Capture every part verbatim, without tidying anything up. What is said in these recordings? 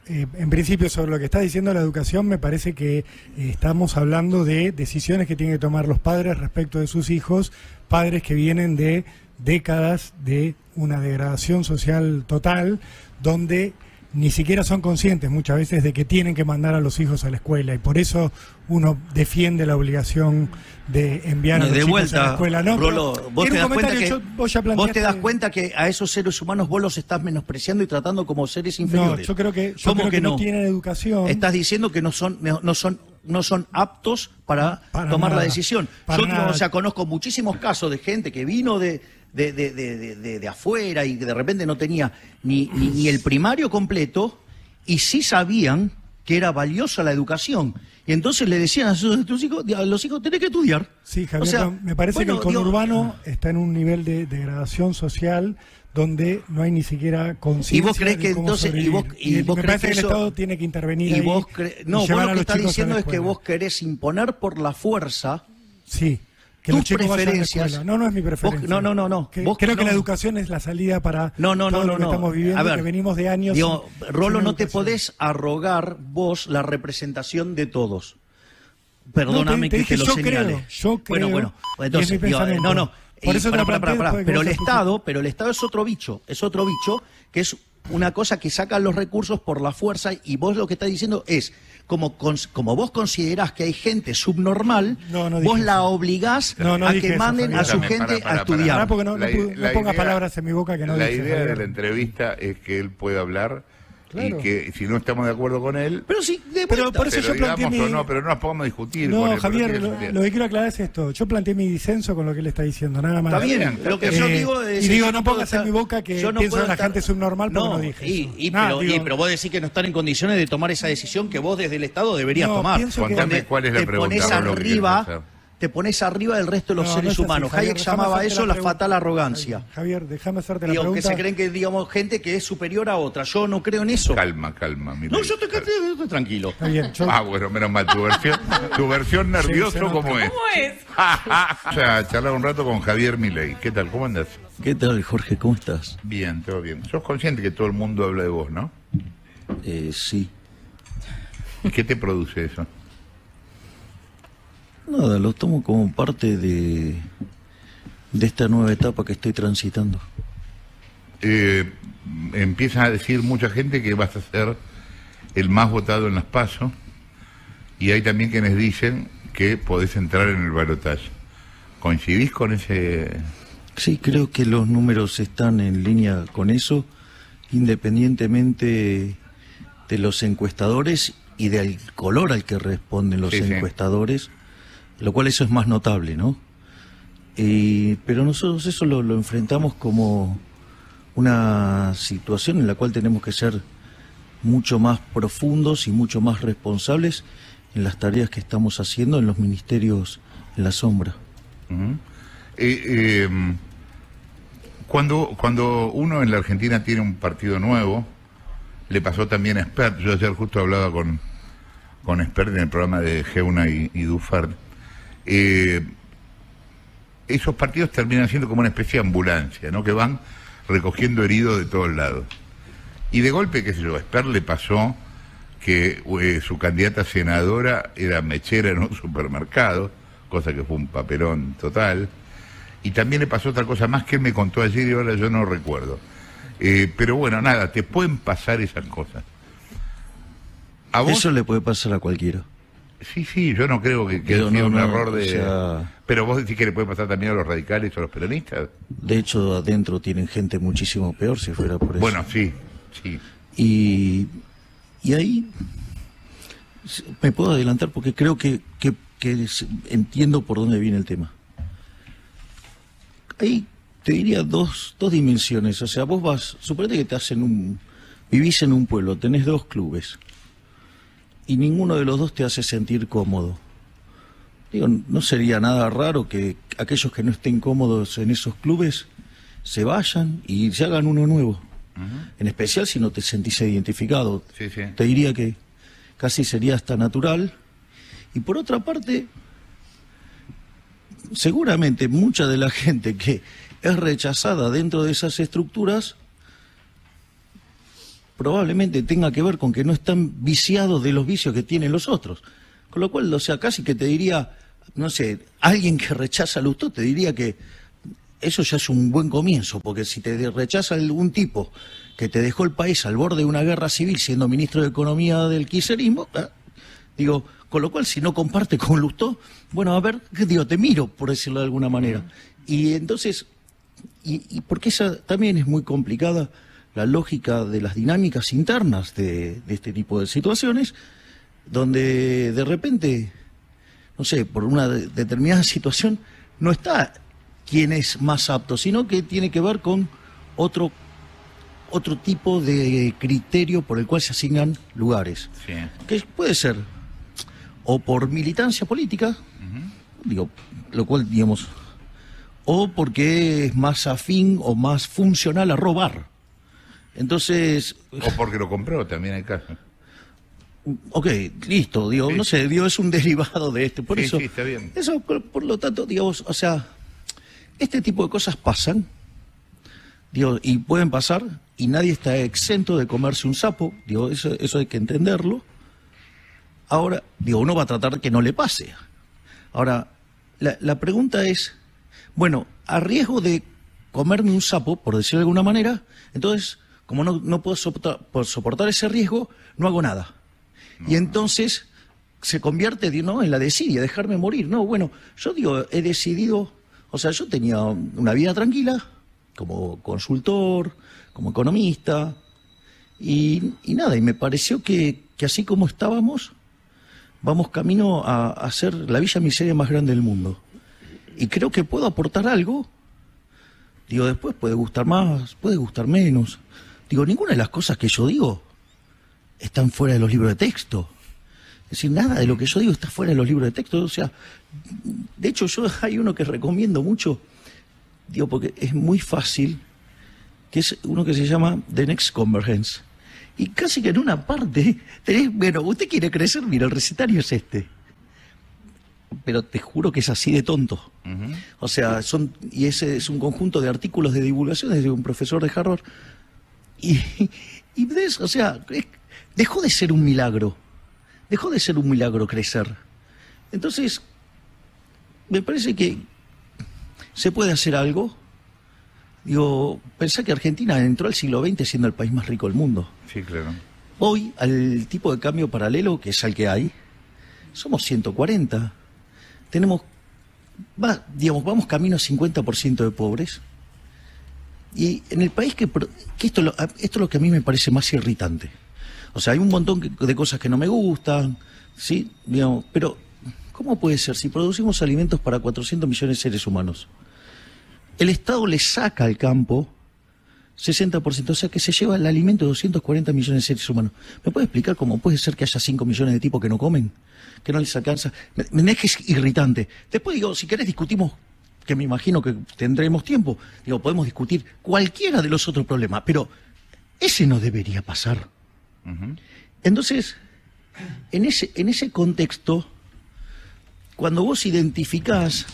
eh, en principio sobre lo que está diciendo la educación, me parece que eh, estamos hablando de decisiones que tienen que tomar los padres respecto de sus hijos, padres que vienen de décadas de una degradación social total, donde ni siquiera son conscientes muchas veces de que tienen que mandar a los hijos a la escuela, y por eso uno defiende la obligación de enviar a los de chicos vuelta, a la escuela. No, Rolo, vos te, das cuenta que, yo, vos, ya vos te das cuenta que a esos seres humanos vos los estás menospreciando y tratando como seres inferiores. No, yo creo que, yo ¿Cómo creo que, que no? no tienen educación. Estás diciendo que no son, no son, no son aptos para, para tomar nada, la decisión. Yo o sea, conozco muchísimos casos de gente que vino de, de, de, de, de, de, de afuera y que de repente no tenía ni, ni, ni el primario completo, y sí sabían que era valiosa la educación. Y entonces le decían a sus, tus hijos, a los hijos, tenés que estudiar. Sí, Javier, o sea, me parece bueno, que el conurbano digo, está en un nivel de degradación social donde no hay ni siquiera conciencia. ¿Y vos crees que entonces sobrevivir. y vos, y y vos me crees parece que, que eso, el Estado tiene que intervenir y ahí vos cre... No, y vos lo a que los estás chicos diciendo es que vos querés imponer por la fuerza. Sí. Que tus los chicos preferencias. Vayan a la no, no es mi preferencia. Vos, no, no, no, no. Que, vos, creo no. que la educación es la salida para no, no, todo no, lo que no, estamos viviendo, a ver, que venimos de años. Digo, sin, Rolo, sin no te podés arrogar vos la representación de todos. Perdóname no, te, te que te lo yo señale. Creo, yo creo. Bueno, bueno, entonces, digo, no, no. Por eso para, te para, para, para. planteé, Pero el vos Estado, pero el Estado es otro bicho, es otro bicho que es una cosa que saca los recursos por la fuerza, y vos lo que estás diciendo es, como, como vos considerás que hay gente subnormal, no, no vos la eso. obligás no, no a que manden eso, a su para, gente para, para, a estudiar. Para, porque no, la, no, no la pongas idea, palabras en mi boca que no La dice, idea Javier. de la entrevista es que él pueda hablar. Claro. Y que si no estamos de acuerdo con él, pero sí, de pero por eso pero yo planteé mi... o no, pero no nos podemos discutir. No, con él, Javier, lo, lo que quiero aclarar es esto. Yo planteé mi disenso con lo que él está diciendo, nada más. Está bien, lo que eh, yo digo es... Y digo, no no pongas estar, en mi boca que no pienso en la estar, gente subnormal porque no, no dije y, eso. Y, Nah, pero, digo, y, pero vos decís que no están en condiciones de tomar esa decisión que vos desde el Estado deberías no, tomar. Contame cuál es la te pregunta. Pones Rolo, arriba... te pones arriba del resto de los no, seres no es humanos. así, Javier, Hayek llamaba eso la, la fatal arrogancia. Javier, déjame hacerte la Digo, pregunta. que se creen que, digamos, gente que es superior a otra. Yo no creo en eso. Calma, calma. Mira, no, yo te estoy tranquilo. Está bien, yo... Ah, bueno, menos mal. Tu versión, tu versión nervioso, sí, ¿cómo es? ¿Cómo es? O sea, charlar un rato con Javier Milei. ¿Qué tal? ¿Cómo andás? ¿Qué tal, Jorge? ¿Cómo estás? Bien, todo bien. Sos consciente que todo el mundo habla de vos, ¿no? Eh, sí. ¿Y qué te produce eso? Nada, lo tomo como parte de, de esta nueva etapa que estoy transitando. Eh, empiezan a decir mucha gente que vas a ser el más votado en las PASO, y hay también quienes dicen que podés entrar en el balotaje. ¿Coincidís con ese...? Sí, creo que los números están en línea con eso, independientemente de los encuestadores y del color al que responden los sí, encuestadores, sí. Lo cual eso es más notable, ¿no? Eh, pero nosotros eso lo, lo enfrentamos como una situación en la cual tenemos que ser mucho más profundos y mucho más responsables en las tareas que estamos haciendo en los ministerios en la sombra. Uh-huh. eh, eh, cuando, cuando uno en la Argentina tiene un partido nuevo, le pasó también a Espert. Yo ayer justo hablaba con, con Espert en el programa de Geuna y, y Dufart. Eh, esos partidos terminan siendo como una especie de ambulancia, ¿no? Que van recogiendo heridos de todos lados. Y de golpe, qué sé yo, a Espert le pasó que eh, su candidata senadora era mechera en un supermercado, cosa que fue un papelón total. Y también le pasó otra cosa más que él me contó ayer y ahora yo no recuerdo. Eh, pero bueno, nada, te pueden pasar esas cosas. ¿A vos? Eso le puede pasar a cualquiera. Sí, sí, yo no creo que, que Pero sea no, un no, error de... o sea... Pero vos decís que le puede pasar también a los radicales o a los peronistas. De hecho, adentro tienen gente muchísimo peor si fuera por eso. Bueno, sí, sí. Y, y ahí me puedo adelantar porque creo que, que, que entiendo por dónde viene el tema. Ahí te diría dos, dos dimensiones. O sea, vos vas, suponete que te hacen un... Vivís en un pueblo, tenés dos clubes y ninguno de los dos te hace sentir cómodo. Digo, ¿no sería nada raro que aquellos que no estén cómodos en esos clubes se vayan y se hagan uno nuevo? Uh-huh. En especial si no te sentís identificado. Sí, sí. Te diría que casi sería hasta natural. Y por otra parte, seguramente mucha de la gente que es rechazada dentro de esas estructuras probablemente tenga que ver con que no están viciados de los vicios que tienen los otros. Con lo cual, o sea, casi que te diría, no sé, alguien que rechaza a Lustó te diría que eso ya es un buen comienzo, porque si te rechaza algún tipo que te dejó el país al borde de una guerra civil siendo ministro de Economía del kirchnerismo, ¿eh? digo, con lo cual si no comparte con Lustó, bueno, a ver, digo, te miro, por decirlo de alguna manera. Y entonces, y, y porque esa también es muy complicada, la lógica de las dinámicas internas de, de este tipo de situaciones, donde de repente, no sé, por una de, determinada situación, no está quién es más apto, sino que tiene que ver con otro otro tipo de criterio por el cual se asignan lugares. Sí. Que puede ser o por militancia política, uh-huh. digo, lo cual, digamos, o porque es más afín o más funcional a robar. Entonces... O porque lo compró, también hay casos. Ok, listo, digo, sí. no sé, digo, es un derivado de este, por sí, eso... Sí, está bien. Eso, por, por lo tanto, digamos, o sea, este tipo de cosas pasan, digo, y pueden pasar, y nadie está exento de comerse un sapo, digo, eso, eso hay que entenderlo. Ahora, digo, uno va a tratar de que no le pase. Ahora, la, la pregunta es, bueno, a riesgo de comerme un sapo, por decirlo de alguna manera, entonces, como no, no puedo soportar, por soportar ese riesgo, no hago nada. No. Y entonces se convierte, ¿no?, en la desidia, dejarme morir. No, bueno, yo digo, he decidido, o sea, yo tenía una vida tranquila, como consultor, como economista, y, y nada, y me pareció que, que así como estábamos, vamos camino a, a ser la villa miseria más grande del mundo. Y creo que puedo aportar algo. Digo, después puede gustar más, puede gustar menos. Digo, ninguna de las cosas que yo digo están fuera de los libros de texto. Es decir, nada de lo que yo digo está fuera de los libros de texto. O sea, de hecho, yo hay uno que recomiendo mucho, digo, porque es muy fácil, que es uno que se llama The Next Convergence. Y casi que en una parte tenés, bueno, usted quiere crecer, mira, el recetario es este. Pero te juro que es así de tonto. Uh-huh. O sea, son y ese es un conjunto de artículos de divulgación de un profesor de Harvard. Y, y de eso, o sea, es, dejó de ser un milagro. Dejó de ser un milagro crecer. Entonces, me parece que se puede hacer algo. Digo, pensá que Argentina entró al siglo veinte siendo el país más rico del mundo. Sí, claro. Hoy, al tipo de cambio paralelo, que es el que hay, somos ciento cuarenta. Tenemos, va, digamos, vamos camino a cincuenta por ciento de pobres. Y en el país que, que esto, esto es lo que a mí me parece más irritante. O sea, hay un montón de cosas que no me gustan, ¿sí? Digamos, pero, ¿cómo puede ser si producimos alimentos para cuatrocientos millones de seres humanos? El Estado le saca al campo sesenta por ciento, o sea que se lleva el alimento de doscientos cuarenta millones de seres humanos. ¿Me puede explicar cómo puede ser que haya cinco millones de tipos que no comen? Que no les alcanza. Me, me es que es irritante. Después digo, si querés discutimos, que me imagino que tendremos tiempo, digo, podemos discutir cualquiera de los otros problemas, pero ese no debería pasar. Uh-huh. Entonces, en ese, en ese contexto, cuando vos identificás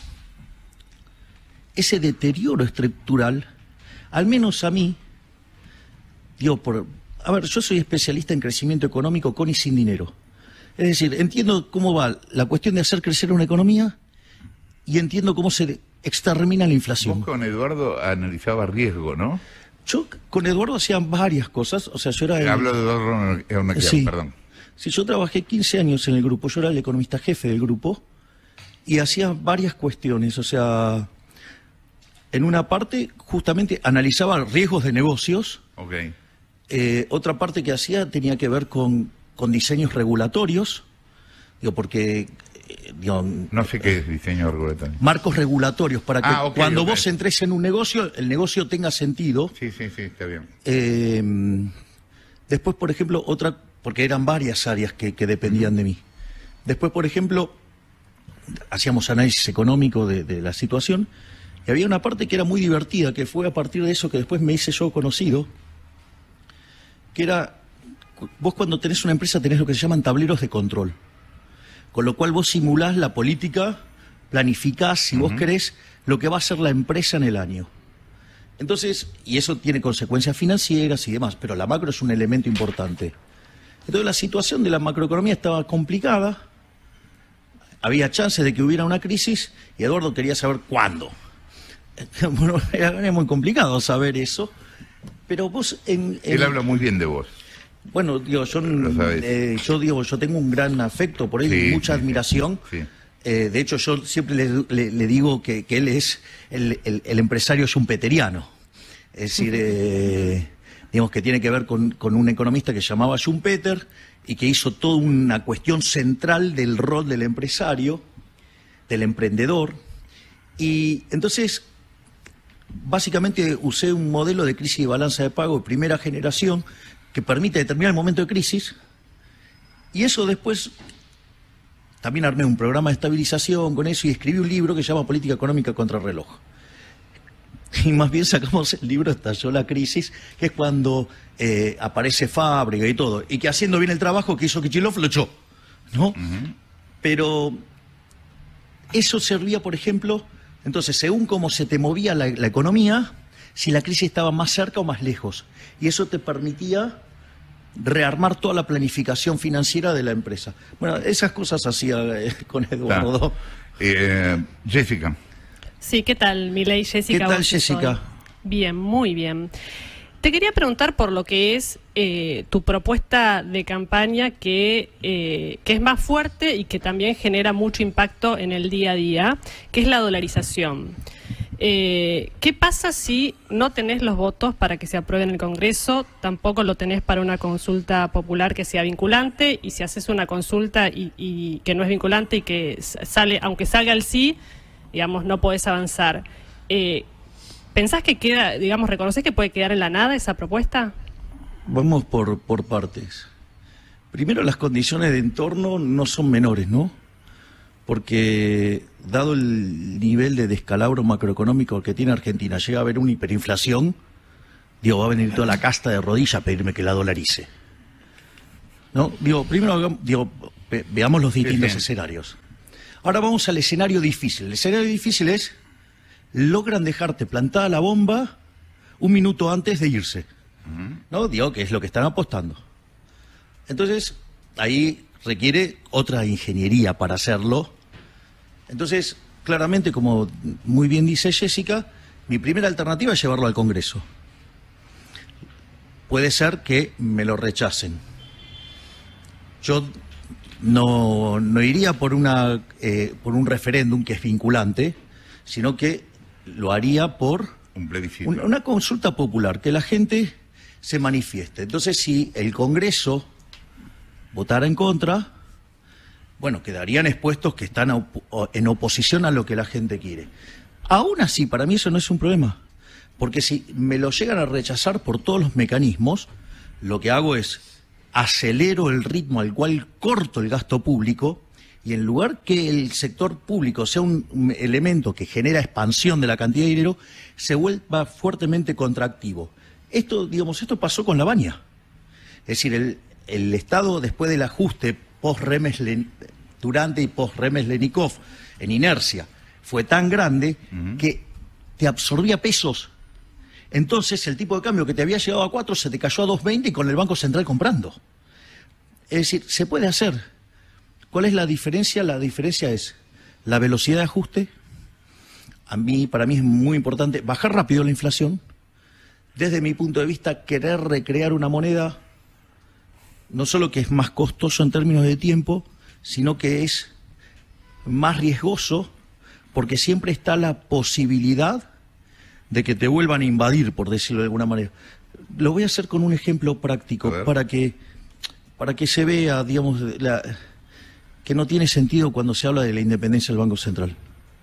ese deterioro estructural, al menos a mí, digo, por, a ver, yo soy especialista en crecimiento económico con y sin dinero. Es decir, entiendo cómo va la cuestión de hacer crecer una economía y entiendo cómo se extermina la inflación. Vos con Eduardo analizabas riesgo, ¿no? Yo con Eduardo hacía varias cosas, o sea, yo era... El, Hablo de Eduardo Euneikian, sí, perdón. Sí, yo trabajé quince años en el grupo, yo era el economista jefe del grupo y hacía varias cuestiones, o sea... En una parte, justamente, analizaba riesgos de negocios. Okay. Eh, otra parte que hacía tenía que ver con, con diseños regulatorios. Digo, porque... Eh, digo, no sé qué es diseño regulatorio. Marcos regulatorios, para que ah, okay, cuando okay. vos entres en un negocio, el negocio tenga sentido. Sí, sí, sí, está bien. Eh, después, por ejemplo, otra... Porque eran varias áreas que, que dependían de mí. Después, por ejemplo, hacíamos análisis económico de, de la situación. Y había una parte que era muy divertida, que fue a partir de eso que después me hice yo conocido, que era, vos cuando tenés una empresa tenés lo que se llaman tableros de control, con lo cual vos simulás la política, planificás, si uh-huh. vos querés, lo que va a hacer la empresa en el año. Entonces, y eso tiene consecuencias financieras y demás, pero la macro es un elemento importante. Entonces la situación de la macroeconomía estaba complicada, había chances de que hubiera una crisis y Eduardo quería saber cuándo. Bueno, era muy complicado saber eso, pero vos... En, en... Él habla muy bien de vos. Bueno, digo, yo, eh, yo digo, yo tengo un gran afecto por él, sí, mucha sí, admiración. Sí. Eh, de hecho, yo siempre le, le, le digo que, que él es el, el, el empresario schumpeteriano. Es decir, eh, digamos que tiene que ver con, con un economista que se llamaba Schumpeter y que hizo toda una cuestión central del rol del empresario, del emprendedor. Y entonces, básicamente usé un modelo de crisis y balanza de pago de primera generación que permite determinar el momento de crisis, y eso después también armé un programa de estabilización con eso y escribí un libro que se llama Política Económica contra reloj. Y más bien sacamos el libro Estalló la crisis, que es cuando eh, aparece Fábrica y todo, y que haciendo bien el trabajo que hizo Kicillof lo echó, ¿no? Uh-huh. Pero eso servía, por ejemplo, entonces, según cómo se te movía la, la economía, si la crisis estaba más cerca o más lejos. Y eso te permitía rearmar toda la planificación financiera de la empresa. Bueno, esas cosas hacía eh, con Eduardo. Eh, Jessica. Sí, ¿qué tal, Milei? Jessica. ¿Qué tal, Jessica? Bien, muy bien. Te quería preguntar por lo que es eh, tu propuesta de campaña que, eh, que es más fuerte y que también genera mucho impacto en el día a día, que es la dolarización. Eh, ¿Qué pasa si no tenés los votos para que se apruebe en el Congreso, tampoco lo tenés para una consulta popular que sea vinculante, y si haces una consulta y, y que no es vinculante y que sale, aunque salga el sí, digamos, no podés avanzar? Eh, ¿Pensás que queda, digamos, reconocés que puede quedar en la nada esa propuesta? Vamos por, por partes. Primero, las condiciones de entorno no son menores, ¿no? Porque dado el nivel de descalabro macroeconómico que tiene Argentina, llega a haber una hiperinflación, digo, va a venir toda la casta de rodillas a pedirme que la dolarice. ¿No? Digo, primero digo, ve, veamos los distintos escenarios. Ahora vamos al escenario difícil. El escenario difícil es, logran dejarte plantada la bomba un minuto antes de irse. ¿No? Digo, que es lo que están apostando. Entonces, ahí requiere otra ingeniería para hacerlo. Entonces, claramente, como muy bien dice Jessica, mi primera alternativa es llevarlo al Congreso. Puede ser que me lo rechacen. Yo no, no iría por, una, eh, por un referéndum que es vinculante, sino que lo haría por un plebiscito. Una, una consulta popular, que la gente se manifieste. Entonces, si el Congreso votara en contra, bueno, quedarían expuestos que están op en oposición a lo que la gente quiere. Aún así, para mí eso no es un problema, porque si me lo llegan a rechazar por todos los mecanismos, lo que hago es acelero el ritmo al cual corto el gasto público, y en lugar que el sector público sea un, un elemento que genera expansión de la cantidad de dinero, se vuelva fuertemente contractivo. Esto, digamos, esto pasó con la Baña. Es decir, el, el Estado, después del ajuste post-Remes, durante y post-Remes-Lenikov, en inercia, fue tan grande uh-huh. que te absorbía pesos. Entonces, el tipo de cambio que te había llegado a cuatro se te cayó a dos veinte y con el Banco Central comprando. Es decir, se puede hacer. ¿Cuál es la diferencia? La diferencia es la velocidad de ajuste. A mí, para mí es muy importante bajar rápido la inflación. Desde mi punto de vista, querer recrear una moneda, no solo que es más costoso en términos de tiempo, sino que es más riesgoso, porque siempre está la posibilidad de que te vuelvan a invadir, por decirlo de alguna manera. Lo voy a hacer con un ejemplo práctico, para que, para que se vea, digamos, la, que no tiene sentido cuando se habla de la independencia del Banco Central.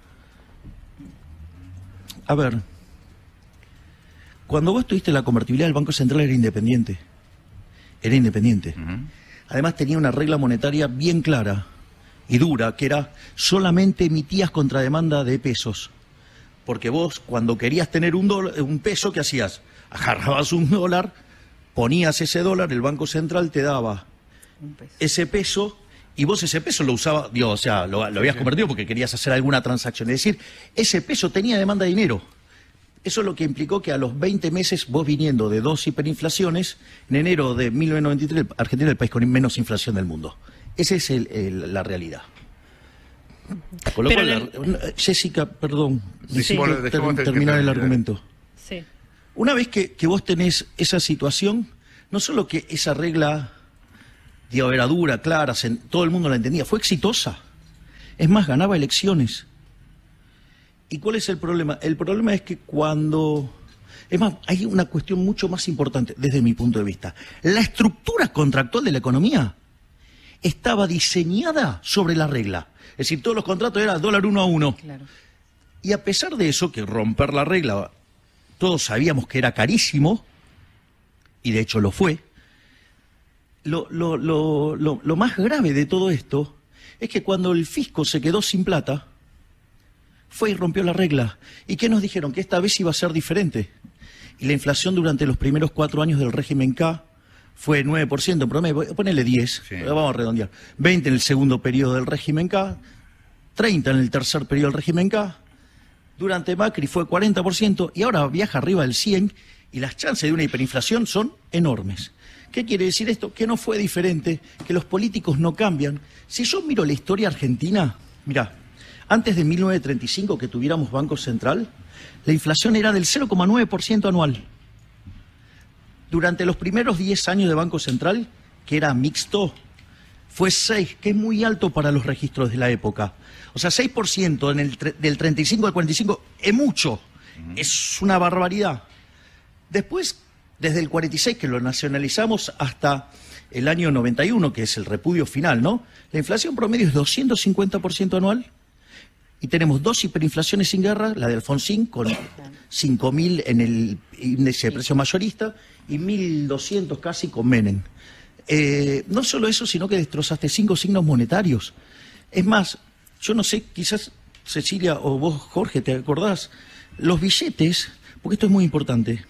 A ver, cuando vos tuviste la convertibilidad, el Banco Central era independiente. Era independiente. Uh-huh. Además tenía una regla monetaria bien clara y dura, que era solamente emitías contra demanda de pesos. Porque vos, cuando querías tener un, dólar, un peso, ¿qué hacías? Agarrabas un dólar, ponías ese dólar, el Banco Central te daba peso. ese peso, y vos ese peso lo usabas, digo, o sea, lo, lo habías convertido porque querías hacer alguna transacción. Es decir, ese peso tenía demanda de dinero. Eso es lo que implicó que a los veinte meses, vos viniendo de dos hiperinflaciones, en enero de mil novecientos noventa y tres, Argentina es el país con menos inflación del mundo. Esa es el, el, la realidad. Con lo cual, el... la... Jessica, perdón, sí. Sí. Ter terminar el argumento. Sí. Una vez que, que vos tenés esa situación, no solo que esa regla, digo, era dura, clara, se, todo el mundo la entendía, fue exitosa. Es más, ganaba elecciones. ¿Y cuál es el problema? El problema es que cuando... Es más, hay una cuestión mucho más importante desde mi punto de vista. La estructura contractual de la economía estaba diseñada sobre la regla. Es decir, todos los contratos eran dólar uno a uno. Claro. Y a pesar de eso, que romper la regla, todos sabíamos que era carísimo, y de hecho lo fue, lo, lo, lo, lo, lo más grave de todo esto es que cuando el fisco se quedó sin plata, fue y rompió la regla. ¿Y qué nos dijeron? Que esta vez iba a ser diferente. Y la inflación durante los primeros cuatro años del régimen K fue nueve por ciento en promedio, ponele diez, sí. Vamos a redondear, veinte en el segundo periodo del régimen K, treinta en el tercer periodo del régimen K, durante Macri fue cuarenta por ciento y ahora viaja arriba del cien y las chances de una hiperinflación son enormes. ¿Qué quiere decir esto? Que no fue diferente, que los políticos no cambian. Si yo miro la historia argentina, mirá, antes de mil novecientos treinta y cinco que tuviéramos Banco Central, la inflación era del cero coma nueve por ciento anual. Durante los primeros diez años de Banco Central, que era mixto, fue seis, que es muy alto para los registros de la época. O sea, seis por ciento en el del treinta y cinco al cuarenta y cinco es mucho, uh-huh. Es una barbaridad. Después, desde el cuarenta y seis, que lo nacionalizamos, hasta el año noventa y uno, que es el repudio final, ¿no? La inflación promedio es doscientos cincuenta por ciento anual. Y tenemos dos hiperinflaciones sin guerra, la de Alfonsín, con cinco mil en el índice de precio mayorista y mil doscientos casi con Menem. Eh, no solo eso, sino que destrozaste cinco signos monetarios. Es más, yo no sé, quizás Cecilia o vos, Jorge, ¿te acordás? Los billetes, porque esto es muy importante,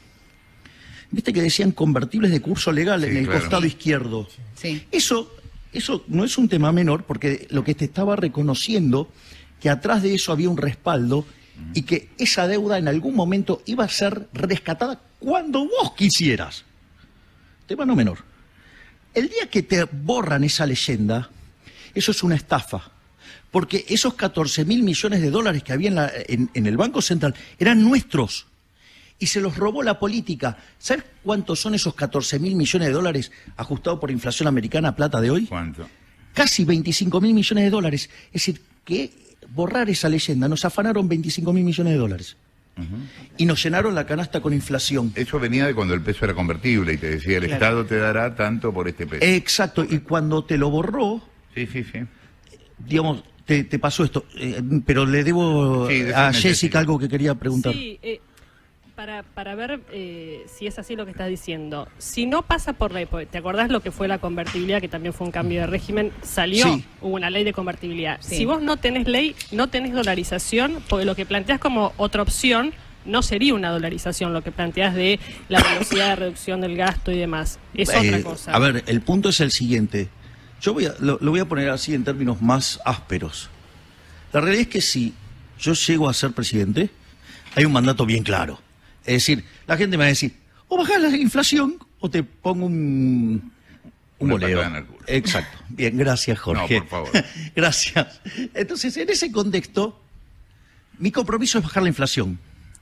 viste que decían convertibles de curso legal, sí, en el claro. Costado izquierdo. Sí. Eso, eso no es un tema menor, porque lo que te estaba reconociendo que atrás de eso había un respaldo y que esa deuda en algún momento iba a ser rescatada cuando vos quisieras. Tema no menor. El día que te borran esa leyenda, eso es una estafa. Porque esos catorce mil millones de dólares que había en, la, en, en el Banco Central eran nuestros. Y se los robó la política. ¿Sabes cuántos son esos catorce mil millones de dólares ajustados por inflación americana a plata de hoy? ¿Cuánto? Casi veinticinco mil millones de dólares. Es decir, que borrar esa leyenda, nos afanaron veinticinco mil millones de dólares. Uh-huh. Y nos llenaron la canasta con inflación. Eso venía de cuando el peso era convertible y te decía, el claro. Estado te dará tanto por este peso. Exacto, y cuando te lo borró, sí, sí, sí. digamos, te, te pasó esto. Eh, pero le debo sí, a Jessica algo que quería preguntar. Sí, eh, para, para ver eh, si es así lo que estás diciendo. Si no pasa por ley, ¿te acordás lo que fue la convertibilidad, que también fue un cambio de régimen? Salió, sí. Hubo una ley de convertibilidad. Sí. Si vos no tenés ley, no tenés dolarización, porque lo que planteás como otra opción no sería una dolarización, lo que planteás de la velocidad de reducción del gasto y demás. Es eh, otra cosa. A ver, el punto es el siguiente. Yo voy a, lo, lo voy a poner así en términos más ásperos. La realidad es que si yo llego a ser presidente, hay un mandato bien claro. Es decir, la gente me va a decir, o bajás la inflación o te pongo un, un boleo. Exacto. Bien, gracias, Jorge. No, por favor. Gracias. Entonces, en ese contexto, mi compromiso es bajar la inflación.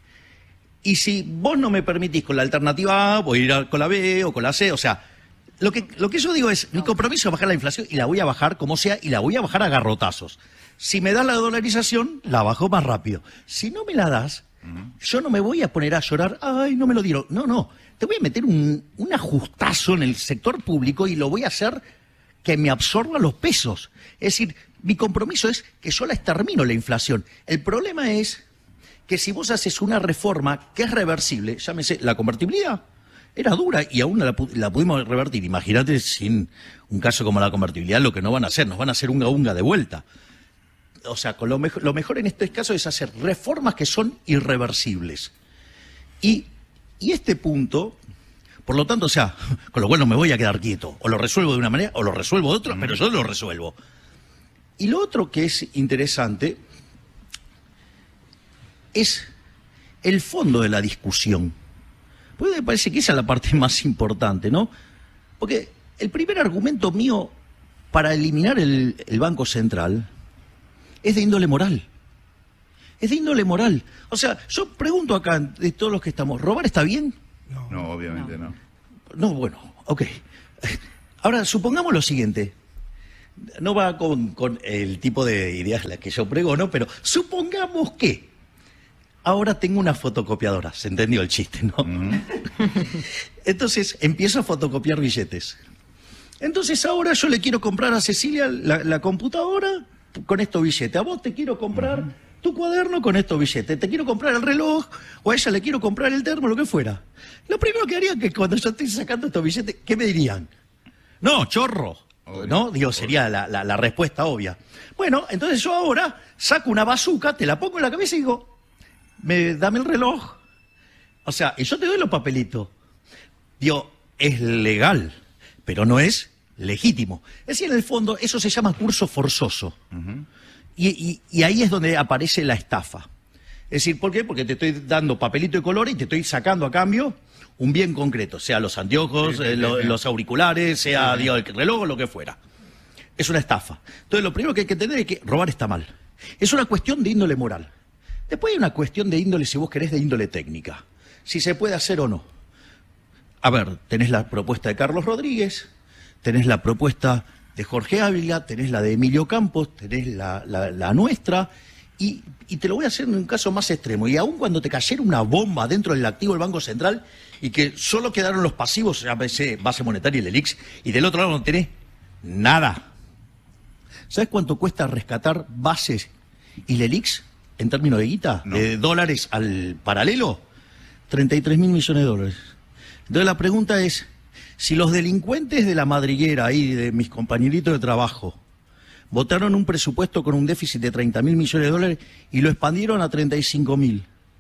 Y si vos no me permitís con la alternativa A, voy a ir a, con la B o con la C. O sea, lo que, lo que yo digo es, mi compromiso es bajar la inflación y la voy a bajar como sea y la voy a bajar a garrotazos. Si me das la dolarización, la bajo más rápido. Si no me la das, yo no me voy a poner a llorar, ay, no me lo dieron. No, no, te voy a meter un, un ajustazo en el sector público y lo voy a hacer que me absorba los pesos. Es decir, mi compromiso es que yo la extermino la inflación. El problema es que si vos haces una reforma que es reversible, llámese la convertibilidad, era dura y aún la, la pudimos revertir. Imagínate sin un caso como la convertibilidad lo que no van a hacer, nos van a hacer unga unga de vuelta. O sea, con lo, mejor, lo mejor en este caso es hacer reformas que son irreversibles. Y, y este punto, por lo tanto, o sea, con lo cual no me voy a quedar quieto. O lo resuelvo de una manera o lo resuelvo de otra, mm. pero yo lo resuelvo. Y lo otro que es interesante es el fondo de la discusión. Pues me parece que esa es la parte más importante, ¿no? Porque el primer argumento mío para eliminar el, el Banco Central es de índole moral. Es de índole moral. O sea, yo pregunto acá, de todos los que estamos, ¿robar está bien? No, no obviamente no. No, bueno, ok. Ahora, supongamos lo siguiente. No va con, con el tipo de ideas las que yo pregono, pero supongamos que ahora tengo una fotocopiadora. ¿Se entendió el chiste, no? Uh-huh. Entonces, empiezo a fotocopiar billetes. Entonces, ahora yo le quiero comprar a Cecilia la, la computadora con estos billetes. A vos te quiero comprar uh-huh. tu cuaderno con estos billetes. Te quiero comprar el reloj, o a ella le quiero comprar el termo, lo que fuera. Lo primero que haría es que cuando yo estoy sacando estos billetes, ¿qué me dirían? No, chorro. Obvio, ¿no? Digo, sería la, la, la respuesta obvia. Bueno, entonces yo ahora saco una bazuca, te la pongo en la cabeza y digo, me, dame el reloj. O sea, y yo te doy los papelitos. Digo, es legal, pero no es legítimo. Es decir, en el fondo, eso se llama curso forzoso. Uh-huh. y, y, y ahí es donde aparece la estafa. Es decir, ¿por qué? Porque te estoy dando papelito de color y te estoy sacando a cambio un bien concreto, sea los anteojos, sí, sí, eh, lo, sí. los auriculares, sea sí, sí. Digo, el reloj, lo que fuera. Es una estafa. Entonces, lo primero que hay que entender es que robar está mal. Es una cuestión de índole moral. Después hay una cuestión de índole, si vos querés, de índole técnica. Si se puede hacer o no. A ver, tenés la propuesta de Carlos Rodríguez, tenés la propuesta de Jorge Ávila, tenés la de Emilio Campos, tenés la, la, la nuestra, y, y te lo voy a hacer en un caso más extremo. Y aun cuando te cayera una bomba dentro del activo del Banco Central y que solo quedaron los pasivos, A B C, base monetaria y el E L I X, y del otro lado no tenés nada. ¿Sabes cuánto cuesta rescatar bases y el E L I X en términos de guita? No. De dólares al paralelo, treinta y tres mil millones de dólares. Entonces la pregunta es, si los delincuentes de la madriguera ahí, de mis compañeritos de trabajo, votaron un presupuesto con un déficit de treinta mil millones de dólares y lo expandieron a treinta y cinco mil.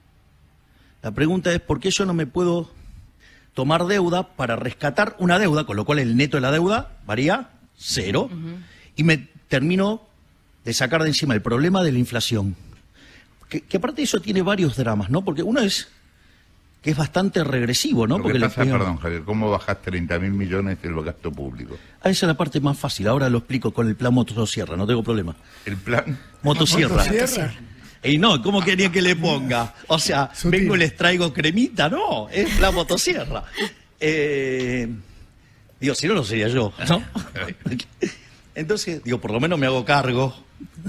La pregunta es, ¿por qué yo no me puedo tomar deuda para rescatar una deuda, con lo cual el neto de la deuda varía cero, uh-huh. y me termino de sacar de encima el problema de la inflación? Que, que aparte de eso tiene varios dramas, ¿no? Porque uno es que es bastante regresivo, ¿no? Lo Porque que pasa, le pegan... perdón, Javier, ¿cómo bajás treinta mil millones del gasto público? Ah, esa es la parte más fácil, ahora lo explico con el plan motosierra, no tengo problema. ¿El plan? Motosierra. ¿Motosierra? Y no, ¿cómo quería que le ponga? O sea, Sutil. vengo y les traigo cremita, no, es plan motosierra. Eh, digo, si no, no sería yo, ¿no? Entonces, digo, por lo menos me hago cargo.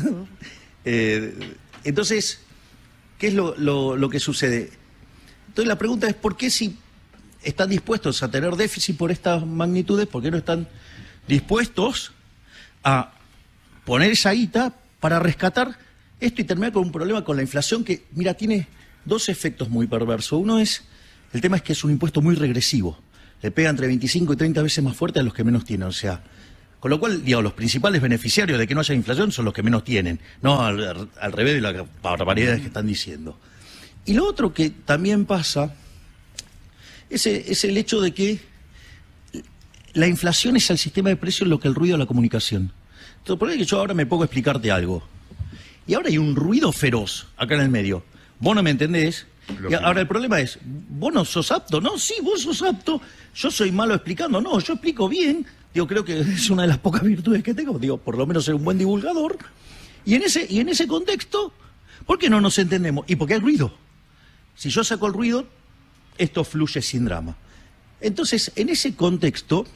Eh, entonces, ¿qué es lo, lo, lo que sucede? Entonces la pregunta es, ¿por qué si están dispuestos a tener déficit por estas magnitudes, por qué no están dispuestos a poner esa guita para rescatar esto y terminar con un problema con la inflación que, mira, tiene dos efectos muy perversos? Uno es, el tema es que es un impuesto muy regresivo, le pega entre veinticinco y treinta veces más fuerte a los que menos tienen, o sea, con lo cual, digamos, los principales beneficiarios de que no haya inflación son los que menos tienen, no al, al revés de las barbaridades que están diciendo. Y lo otro que también pasa es, es el hecho de que la inflación es al sistema de precios lo que el ruido a la comunicación. Entonces, por eso que yo ahora me pongo a explicarte algo. Y ahora hay un ruido feroz acá en el medio. Vos no me entendés. Y ahora el problema es, ¿vos no sos apto? No, sí, vos sos apto. Yo soy malo explicando. No, yo explico bien. Digo, creo que es una de las pocas virtudes que tengo. Digo, por lo menos ser un buen divulgador. Y en ese, y en ese contexto, ¿por qué no nos entendemos? Y porque hay ruido. Si yo saco el ruido, esto fluye sin drama. Entonces, en ese contexto,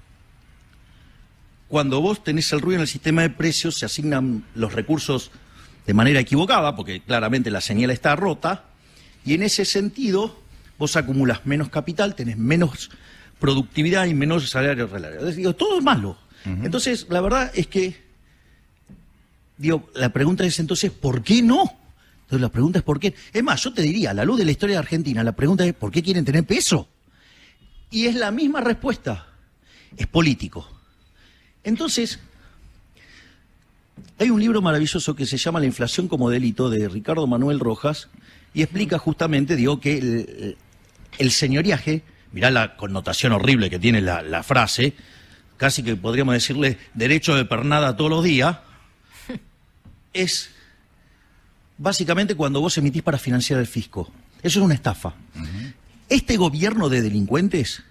cuando vos tenés el ruido en el sistema de precios, se asignan los recursos de manera equivocada, porque claramente la señal está rota, y en ese sentido, vos acumulas menos capital, tenés menos productividad y menos salario real. Digo, todo es malo. Uh-huh. Entonces, la verdad es que, digo, la pregunta es entonces, ¿por qué no? Entonces la pregunta es ¿por qué? Es más, yo te diría, a la luz de la historia de Argentina, la pregunta es ¿por qué quieren tener peso? Y es la misma respuesta, es político. Entonces, hay un libro maravilloso que se llama La inflación como delito, de Ricardo Manuel Rojas, y explica justamente, digo, que el, el señoriaje, mirá la connotación horrible que tiene la, la frase, casi que podríamos decirle derecho de pernada todos los días, es... básicamente cuando vos emitís para financiar el fisco. Eso es una estafa. Uh-huh. Este gobierno de delincuentes,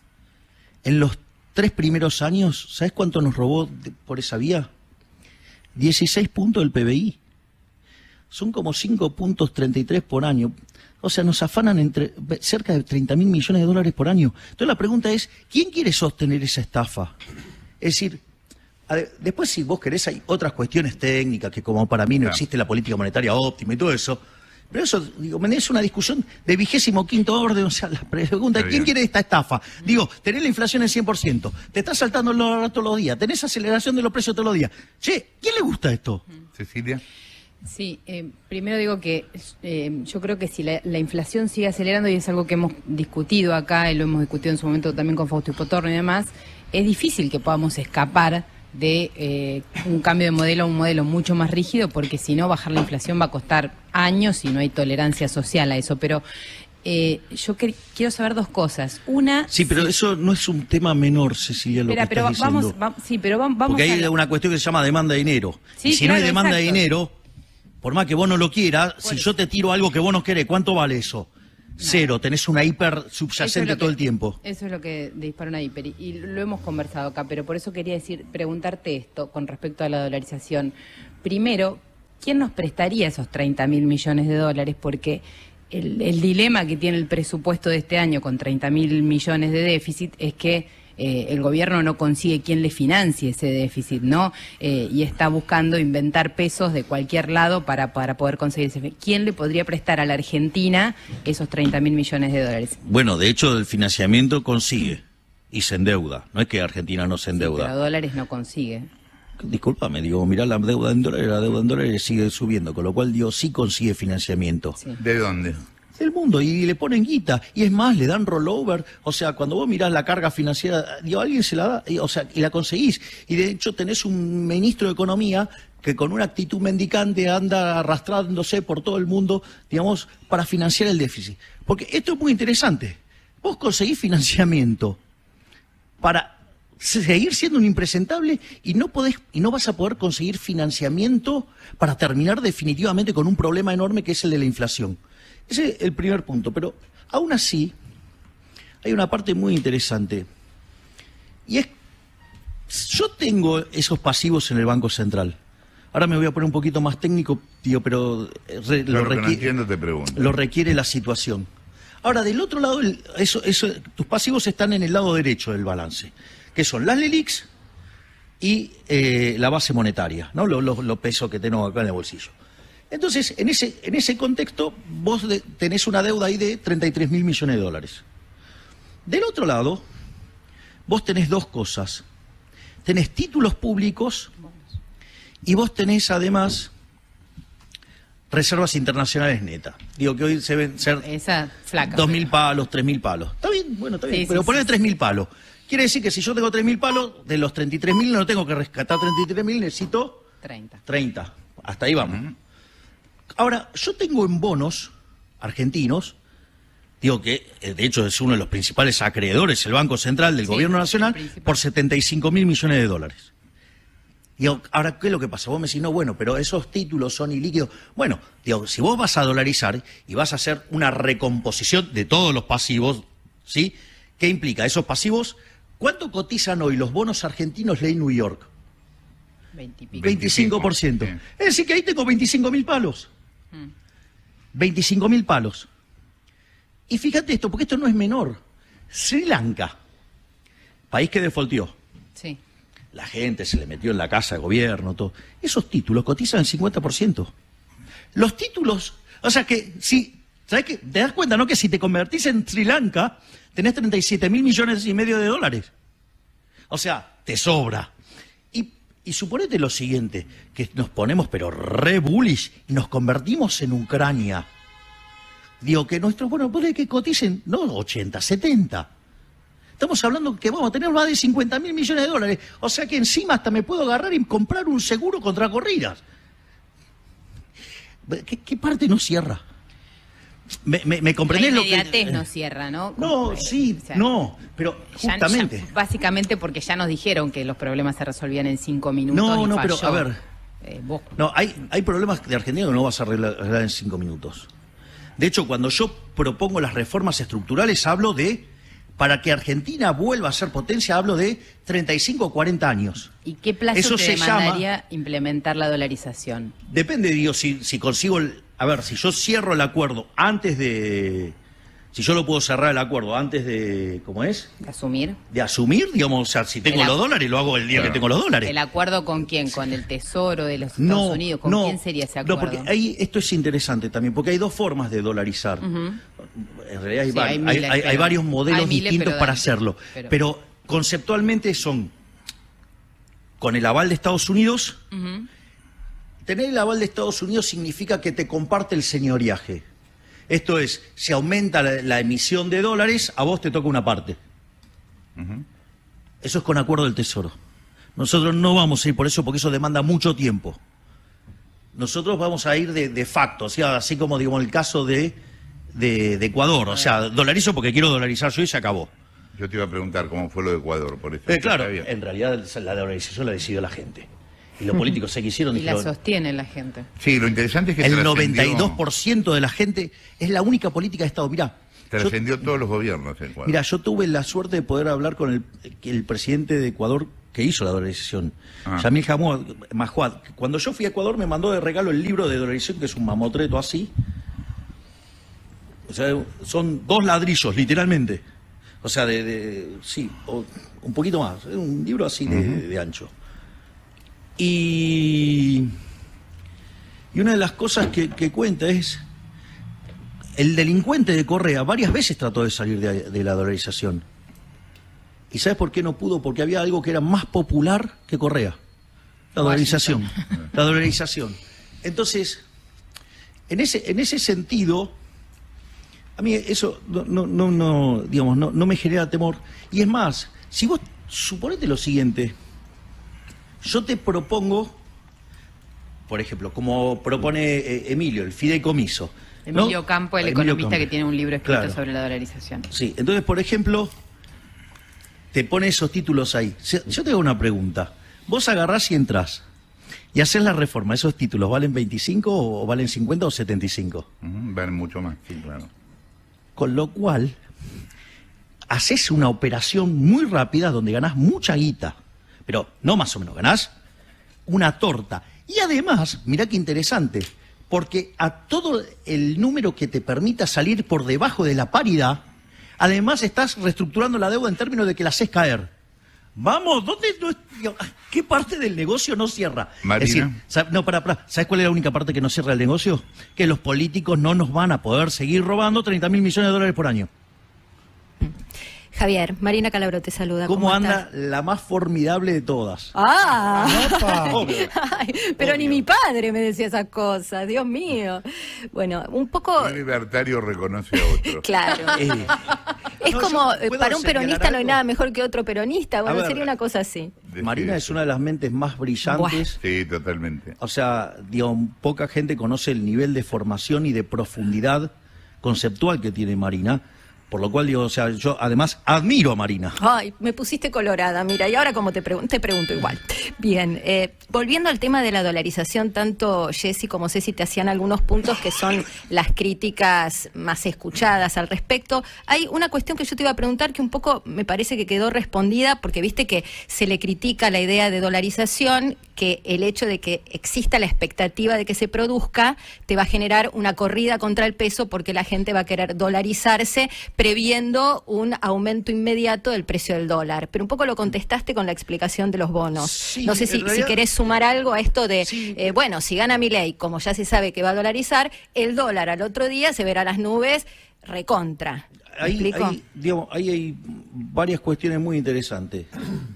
en los tres primeros años, ¿sabes cuánto nos robó de, por esa vía? dieciséis puntos del P B I. Son como cinco puntos treinta y tres por año. O sea, nos afanan entre cerca de treinta mil millones de dólares por año. Entonces la pregunta es, ¿quién quiere sostener esa estafa? Es decir, después si vos querés hay otras cuestiones técnicas, que como para mí no existe la política monetaria óptima y todo eso, pero eso, digo, es una discusión de vigésimo quinto orden, o sea, la pregunta es, ¿quién quiere esta estafa? Digo, tenés la inflación en cien por ciento, te estás saltando el dólar todos los días, tenés aceleración de los precios todos los días. Che, ¿quién le gusta esto? Cecilia. Sí, eh, primero digo que eh, yo creo que si la, la inflación sigue acelerando, y es algo que hemos discutido acá, y lo hemos discutido en su momento también con Fausto Hipotorno y demás, es difícil que podamos escapar de eh, un cambio de modelo a un modelo mucho más rígido, porque si no, bajar la inflación va a costar años y no hay tolerancia social a eso. Pero eh, yo que, quiero saber dos cosas. Una... Sí, pero si... eso no es un tema menor, Cecilia, lo Espera, que pero estás vamos, diciendo. Va, sí, pero vamos, vamos Porque hay a... una cuestión que se llama demanda de dinero. Sí, y si claro, no hay demanda exacto. de dinero, por más que vos no lo quieras, bueno, si yo te tiro algo que vos no querés, ¿cuánto vale eso? Cero, tenés una hiper subyacente todo que, el tiempo. Eso es lo que dispara una hiper, y, y lo hemos conversado acá, pero por eso quería decir, preguntarte esto con respecto a la dolarización. Primero, ¿quién nos prestaría esos treinta mil millones de dólares? Porque el, el dilema que tiene el presupuesto de este año con treinta mil millones de déficit es que Eh, el gobierno no consigue quien le financie ese déficit, ¿no? Eh, y está buscando inventar pesos de cualquier lado para, para poder conseguir ese. ¿Quién le podría prestar a la Argentina esos treinta mil millones de dólares? Bueno, de hecho, el financiamiento consigue y se endeuda. No es que Argentina no se endeuda. Sí, pero dólares no consigue. Discúlpame, digo, mirá la deuda en dólares, la deuda en dólares sigue subiendo, con lo cual, digo, sí consigue financiamiento. Sí. ¿De dónde? Del mundo, y le ponen guita, y es más, le dan rollover, o sea, cuando vos mirás la carga financiera, digo, alguien se la da, y, o sea, y la conseguís, y de hecho tenés un ministro de Economía que con una actitud mendicante anda arrastrándose por todo el mundo, digamos, para financiar el déficit. Porque esto es muy interesante, vos conseguís financiamiento para seguir siendo un impresentable y no podés, y no vas a poder conseguir financiamiento para terminar definitivamente con un problema enorme que es el de la inflación. Ese es el primer punto, pero aún así hay una parte muy interesante. Y es, yo tengo esos pasivos en el Banco Central. Ahora me voy a poner un poquito más técnico, tío, pero re, lo, requiere, no entiendo, te pregunto. Lo requiere la situación. Ahora, del otro lado, el, eso, eso, tus pasivos están en el lado derecho del balance, que son las LELIQs y eh, la base monetaria, ¿no? Los lo, lo pesos que tenemos acá en el bolsillo. Entonces, en ese, en ese contexto, vos de, tenés una deuda ahí de treinta y tres mil millones de dólares. Del otro lado, vos tenés dos cosas. Tenés títulos públicos y vos tenés además reservas internacionales netas. Digo que hoy se ven ser Esa flaca, dos mil palos, tres mil palos. Está bien, bueno, está bien, sí, pero sí, poner sí. tres mil palos. Quiere decir que si yo tengo tres mil palos, de los treinta y tres mil no tengo que rescatar treinta y tres mil, necesito treinta. treinta. Hasta ahí vamos. Uh-huh. Ahora, yo tengo en bonos argentinos, digo que de hecho es uno de los principales acreedores, el Banco Central del sí, Gobierno Nacional, por setenta y cinco mil millones de dólares. Y ahora, ¿qué es lo que pasa? Vos me decís, no, bueno, pero esos títulos son ilíquidos. Bueno, digo, si vos vas a dolarizar y vas a hacer una recomposición de todos los pasivos, ¿sí? ¿Qué implica? Esos pasivos, ¿cuánto cotizan hoy los bonos argentinos ley New York? veinticinco por ciento. Es decir, que ahí tengo veinticinco mil palos. veinticinco mil palos. Y fíjate esto, porque esto no es menor. Sri Lanka, país que defaultió. Sí. La gente se le metió en la casa de gobierno, todo. Esos títulos cotizan el cincuenta por ciento. Los títulos, o sea que si, ¿sabes qué? Te das cuenta, ¿no? Que si te convertís en Sri Lanka, tenés treinta y siete mil millones y medio de dólares. O sea, te sobra. Y, y suponete lo siguiente, que nos ponemos pero re bullish y nos convertimos en Ucrania. Digo que nuestros, bueno, puede que coticen, no ochenta, setenta. Estamos hablando que vamos a tener más de cincuenta mil millones de dólares. O sea que encima hasta me puedo agarrar y comprar un seguro contra corridas. ¿Qué, qué parte no cierra? ¿Me, me, me comprendés lo que...? La inmediatez no cierra, ¿no? No, sí, o sea, no, pero justamente... Ya, ya, básicamente porque ya nos dijeron que los problemas se resolvían en cinco minutos. No, y no, falló. pero a ver... Eh, vos... No, hay, hay problemas de Argentina que no vas a arreglar, arreglar en cinco minutos. De hecho, cuando yo propongo las reformas estructurales, hablo de, para que Argentina vuelva a ser potencia, hablo de treinta y cinco o cuarenta años. ¿Y qué plazo Eso te se demandaría llama, implementar la dolarización? Depende, digo, si, si consigo, el, a ver, si yo cierro el acuerdo antes de, si yo lo puedo cerrar el acuerdo antes de, ¿cómo es? ¿De asumir? De asumir, digamos, o sea, si tengo El los dólares, lo hago el día Claro. que tengo los dólares. ¿El acuerdo con quién? ¿Con el Tesoro de los Estados No, Unidos? ¿Con no, quién sería ese acuerdo? No, porque ahí esto es interesante también, porque hay dos formas de dolarizar. Ujú. En realidad hay, Sí, vari- hay hay, miles, hay- hay pero- varios modelos hay miles, distintos pero para dale, hacerlo. pero- Pero... conceptualmente son con el aval de Estados Unidos. Ujú. Tener el aval de Estados Unidos significa que te comparte el señoriaje. Esto es, si aumenta la, la emisión de dólares, a vos te toca una parte. Ujú. Eso es con acuerdo del Tesoro. Nosotros no vamos a ir por eso, porque eso demanda mucho tiempo. Nosotros vamos a ir de, de facto, o sea, así como digamos el caso de, de, de Ecuador. O sea, dolarizo porque quiero dolarizar yo y se acabó. Yo te iba a preguntar cómo fue lo de Ecuador, por eso. Eh, claro, Está bien. en realidad la dolarización la decidió la gente. Y los políticos se quisieron... Y la dijeron, sostiene la gente. Sí, lo interesante es que el trascendió- noventa y dos por ciento de la gente es la única política de Estado. Mirá, yo, trascendió todos los gobiernos en Ecuador. mirá, yo tuve la suerte de poder hablar con el, el presidente de Ecuador que hizo la dolarización, Ah. Yamil Mahuad. Mahuad. Cuando yo fui a Ecuador me mandó de regalo el libro de dolarización, que es un mamotreto así. O sea, son dos ladrillos, literalmente. O sea, de, de sí, o un poquito más. Es un libro así de, Ujú. de ancho. Y, y una de las cosas que, que cuenta es, el delincuente de Correa varias veces trató de salir de, de la dolarización. ¿Y sabes por qué no pudo? Porque había algo que era más popular que Correa. La dolarización. La dolarización. Entonces, en ese, en ese sentido, a mí eso no, no, no, no, digamos, no, no me genera temor. Y es más, si vos suponete lo siguiente, yo te propongo, por ejemplo, como propone eh, Emilio, el fideicomiso. ¿no? Emilio Campo, el Emilio economista Campo. que tiene un libro escrito Claro. sobre la dolarización. Sí, entonces, por ejemplo, te pone esos títulos ahí. Se- Yo te hago una pregunta. Vos agarrás y entrás y haces la reforma. ¿Esos títulos valen veinticinco o valen cincuenta o setenta y cinco? Ujú, valen mucho más, sí, claro. Con lo cual, haces una operación muy rápida donde ganás mucha guita. Pero no más o menos, ganás una torta. Y además, mirá qué interesante, porque a todo el número que te permita salir por debajo de la paridad, además estás reestructurando la deuda en términos de que la haces caer. Vamos, ¿dónde no, ¿qué parte del negocio no cierra? Marina. Es decir, ¿sab- no, para, para, ¿sabes cuál es la única parte que no cierra el negocio? Que los políticos no nos van a poder seguir robando treinta mil millones de dólares por año. Javier, Marina Calabro te saluda. ¿Cómo, ¿Cómo anda estás? la más formidable de todas? ¡Ah! Opa. Obvio. Ay, pero Obvio. ni mi padre me decía esas cosas, Dios mío. Bueno, un poco... Un libertario reconoce a otro. Claro. Eh, Es no, como, yo eh, puedo para un señalar peronista no hay algo. nada mejor que otro peronista. Bueno, A ver, sería una cosa así. Marina es una de las mentes más brillantes. Sí, totalmente. O sea, digo, poca gente conoce el nivel de formación y de profundidad conceptual que tiene Marina. Por lo cual, digo, o sea, yo además admiro a Marina. Ay, me pusiste colorada, mira, y ahora como te, pregun- te pregunto igual. Bien, eh, volviendo al tema de la dolarización, tanto Jessy como Ceci te hacían algunos puntos que son las críticas más escuchadas al respecto. Hay una cuestión que yo te iba a preguntar que un poco me parece que quedó respondida, porque viste que se le critica la idea de dolarización, que el hecho de que exista la expectativa de que se produzca te va a generar una corrida contra el peso porque la gente va a querer dolarizarse previendo un aumento inmediato del precio del dólar. Pero un poco lo contestaste con la explicación de los bonos. Sí, no sé en si, si realidad- querés sumar algo a esto de, Sí. eh, bueno, si gana Milei, como ya se sabe que va a dolarizar, el dólar al otro día se verá a las nubes recontra. ¿Me Ahí, explico? ahí, digamos, ahí hay varias cuestiones muy interesantes.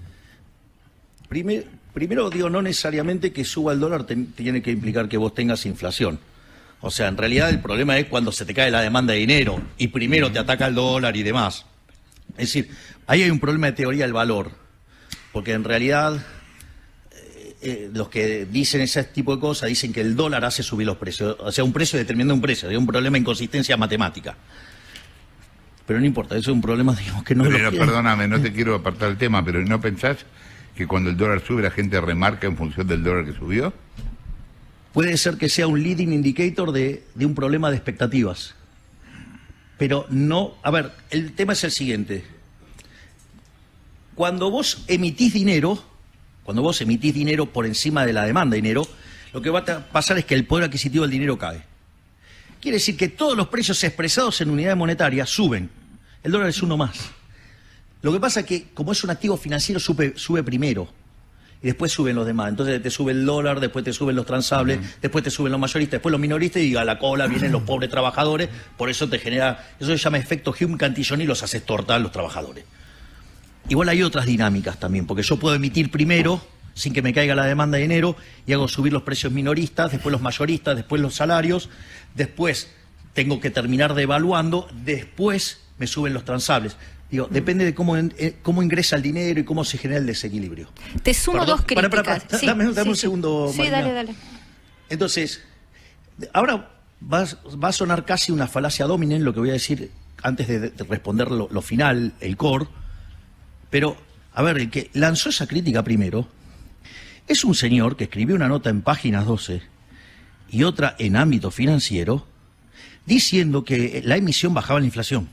Primer- primero, digo, no necesariamente que suba el dólar te- tiene que implicar que vos tengas inflación. O sea, en realidad el problema es cuando se te cae la demanda de dinero y primero te ataca el dólar y demás. Es decir, ahí hay un problema de teoría del valor. Porque en realidad eh, eh, los que dicen ese tipo de cosas dicen que el dólar hace subir los precios. O sea, un precio determinando un precio. Hay un problema de inconsistencia matemática. Pero no importa, eso es un problema, digamos, que no Pero, lo quieren. perdóname, no te quiero apartar el tema, pero ¿no pensás que cuando el dólar sube la gente remarca en función del dólar que subió? Puede ser que sea un leading indicator de, de un problema de expectativas. pero no... A ver, el tema es el siguiente. Cuando vos emitís dinero, cuando vos emitís dinero por encima de la demanda de dinero, lo que va a pasar es que el poder adquisitivo del dinero cae. Quiere decir que todos los precios expresados en unidades monetarias suben. El dólar es uno más. Lo que pasa es que, como es un activo financiero, sube, sube primero. Y después suben los demás. Entonces te sube el dólar, después te suben los transables, uh-huh. después te suben los mayoristas, después los minoristas y a la cola vienen los pobres trabajadores. Por eso te genera... Eso se llama efecto Hume-Cantillon y los haces tortar los trabajadores. Igual hay otras dinámicas también, porque yo puedo emitir primero, sin que me caiga la demanda de dinero, y hago subir los precios minoristas, después los mayoristas, después los salarios, después tengo que terminar devaluando, después me suben los transables. Digo, depende de cómo, eh, cómo ingresa el dinero y cómo se genera el desequilibrio. Te sumo Perdón, dos críticas. Para, para, para. Sí, dame dame sí, un sí. segundo, Sí, Marina. dale, dale. Entonces, ahora va, va a sonar casi una falacia dominen lo que voy a decir antes de, de responder lo, lo final, el core. Pero, a ver, el que lanzó esa crítica primero es un señor que escribió una nota en Páginas doce y otra en Ámbito Financiero diciendo que la emisión bajaba la inflación.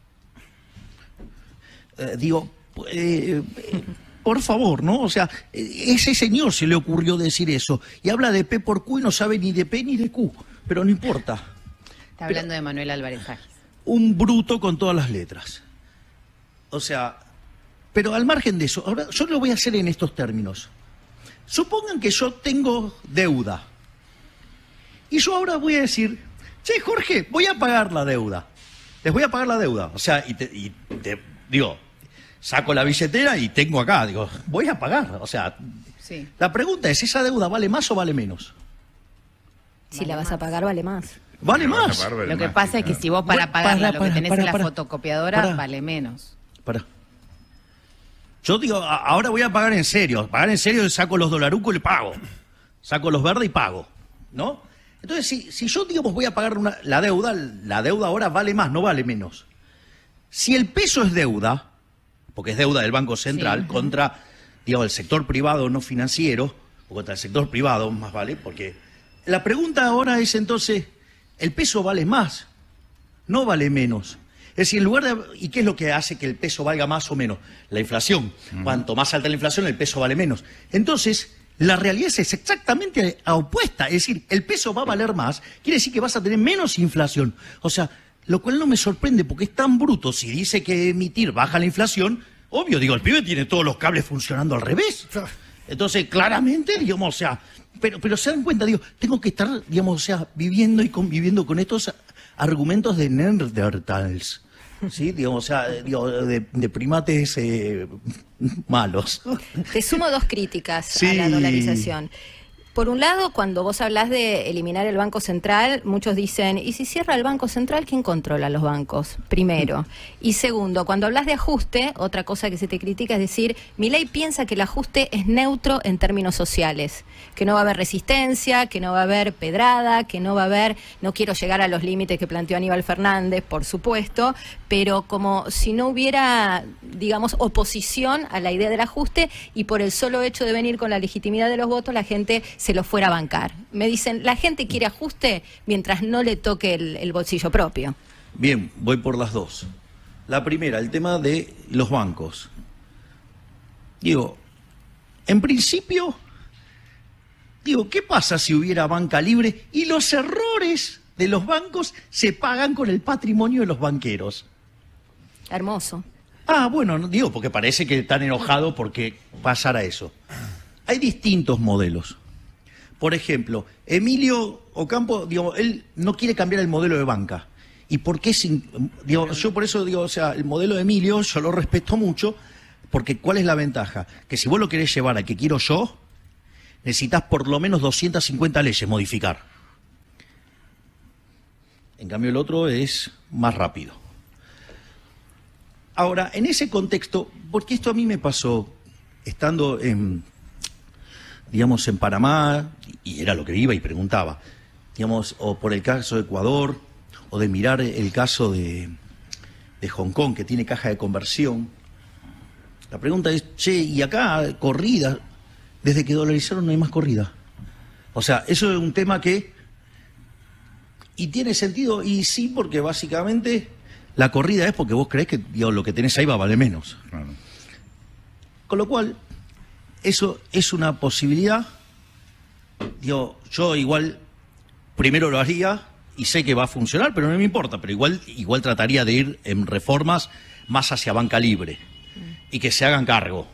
Eh, digo, eh, eh, por favor, ¿no? O sea, eh, ese señor se le ocurrió decir eso y habla de P por Q y no sabe ni de P ni de Q, pero no importa. Está hablando pero, de Manuel Álvarez Agis. Un bruto con todas las letras. O sea, pero al margen de eso, ahora yo lo voy a hacer en estos términos. Supongan que yo tengo deuda y yo ahora voy a decir, che, Jorge, voy a pagar la deuda. Les voy a pagar la deuda. O sea, y te, y te digo, saco la billetera y tengo acá, digo, voy a pagar. O sea, sí. La pregunta es, ¿esa deuda vale más o vale menos? Si vale la vas más. a pagar, vale más. Vale más. Pagar, vale lo que más, pasa es que si vos para pagarla lo que tenés para, en la para, fotocopiadora, para, vale menos. Para. Yo digo, ahora voy a pagar en serio. Pagar en serio, saco los dolarucos y le pago. Saco los verdes y pago, ¿no? Entonces, si, si yo, digamos, voy a pagar una, la deuda, la deuda ahora vale más, no vale menos. Si el peso es deuda, porque es deuda del Banco Central, sí. contra, digamos, el sector privado no financiero, o contra el sector privado, más vale, porque la pregunta ahora es entonces, ¿el peso vale más? No vale menos. Es decir, en lugar de... ¿Y qué es lo que hace que el peso valga más o menos? La inflación. Uh-huh. Cuanto más alta la inflación, el peso vale menos. Entonces, la realidad es exactamente opuesta. Es decir, el peso va a valer más, quiere decir que vas a tener menos inflación. O sea, lo cual no me sorprende porque es tan bruto. Si dice que emitir baja la inflación, obvio, digo, el pibe tiene todos los cables funcionando al revés. Entonces, claramente, digamos, o sea... Pero, pero se dan cuenta, digo, tengo que estar, digamos, o sea, viviendo y conviviendo con estos argumentos de Neanderthals. Sí, digamos, o sea, digo, de, de primates eh, malos. Te sumo dos críticas sí. a la dolarización. Por un lado, cuando vos hablás de eliminar el Banco Central, muchos dicen, ¿y si cierra el Banco Central, quién controla los bancos? Primero. Y segundo, cuando hablas de ajuste, otra cosa que se te critica es decir, Milei piensa que el ajuste es neutro en términos sociales, que no va a haber resistencia, que no va a haber pedrada, que no va a haber, no quiero llegar a los límites que planteó Aníbal Fernández, por supuesto, pero como si no hubiera, digamos, oposición a la idea del ajuste y por el solo hecho de venir con la legitimidad de los votos, la gente se lo fuera a bancar. Me dicen, la gente quiere ajuste mientras no le toque el, el bolsillo propio. Bien, voy por las dos. La primera, el tema de los bancos. Digo, en principio, digo, ¿qué pasa si hubiera banca libre y los errores de los bancos se pagan con el patrimonio de los banqueros? Hermoso. Ah, bueno, no, digo, porque parece que están enojados porque pasara eso. Hay distintos modelos. Por ejemplo, Emilio Ocampo, digo, él no quiere cambiar el modelo de banca. ¿Y por qué sin, digo, yo por eso digo, o sea, el modelo de Emilio yo lo respeto mucho, porque ¿cuál es la ventaja? Que si vos lo querés llevar a que quiero yo, necesitas por lo menos doscientas cincuenta leyes modificar. En cambio el otro es más rápido. Ahora, en ese contexto, porque esto a mí me pasó estando en, digamos, en Panamá, y era lo que iba y preguntaba, digamos, o por el caso de Ecuador, o de mirar el caso de, de Hong Kong, que tiene caja de conversión. La pregunta es, che, ¿y acá corrida? Desde que dolarizaron no hay más corrida. O sea, eso es un tema que... Y tiene sentido, y sí, porque básicamente La corrida es porque vos creés que digo, lo que tenés ahí va a valer menos. Claro. Con lo cual, eso es una posibilidad. Digo, yo igual primero lo haría y sé que va a funcionar, pero no me importa. Pero igual, igual trataría de ir en reformas más hacia banca libre y que se hagan cargo.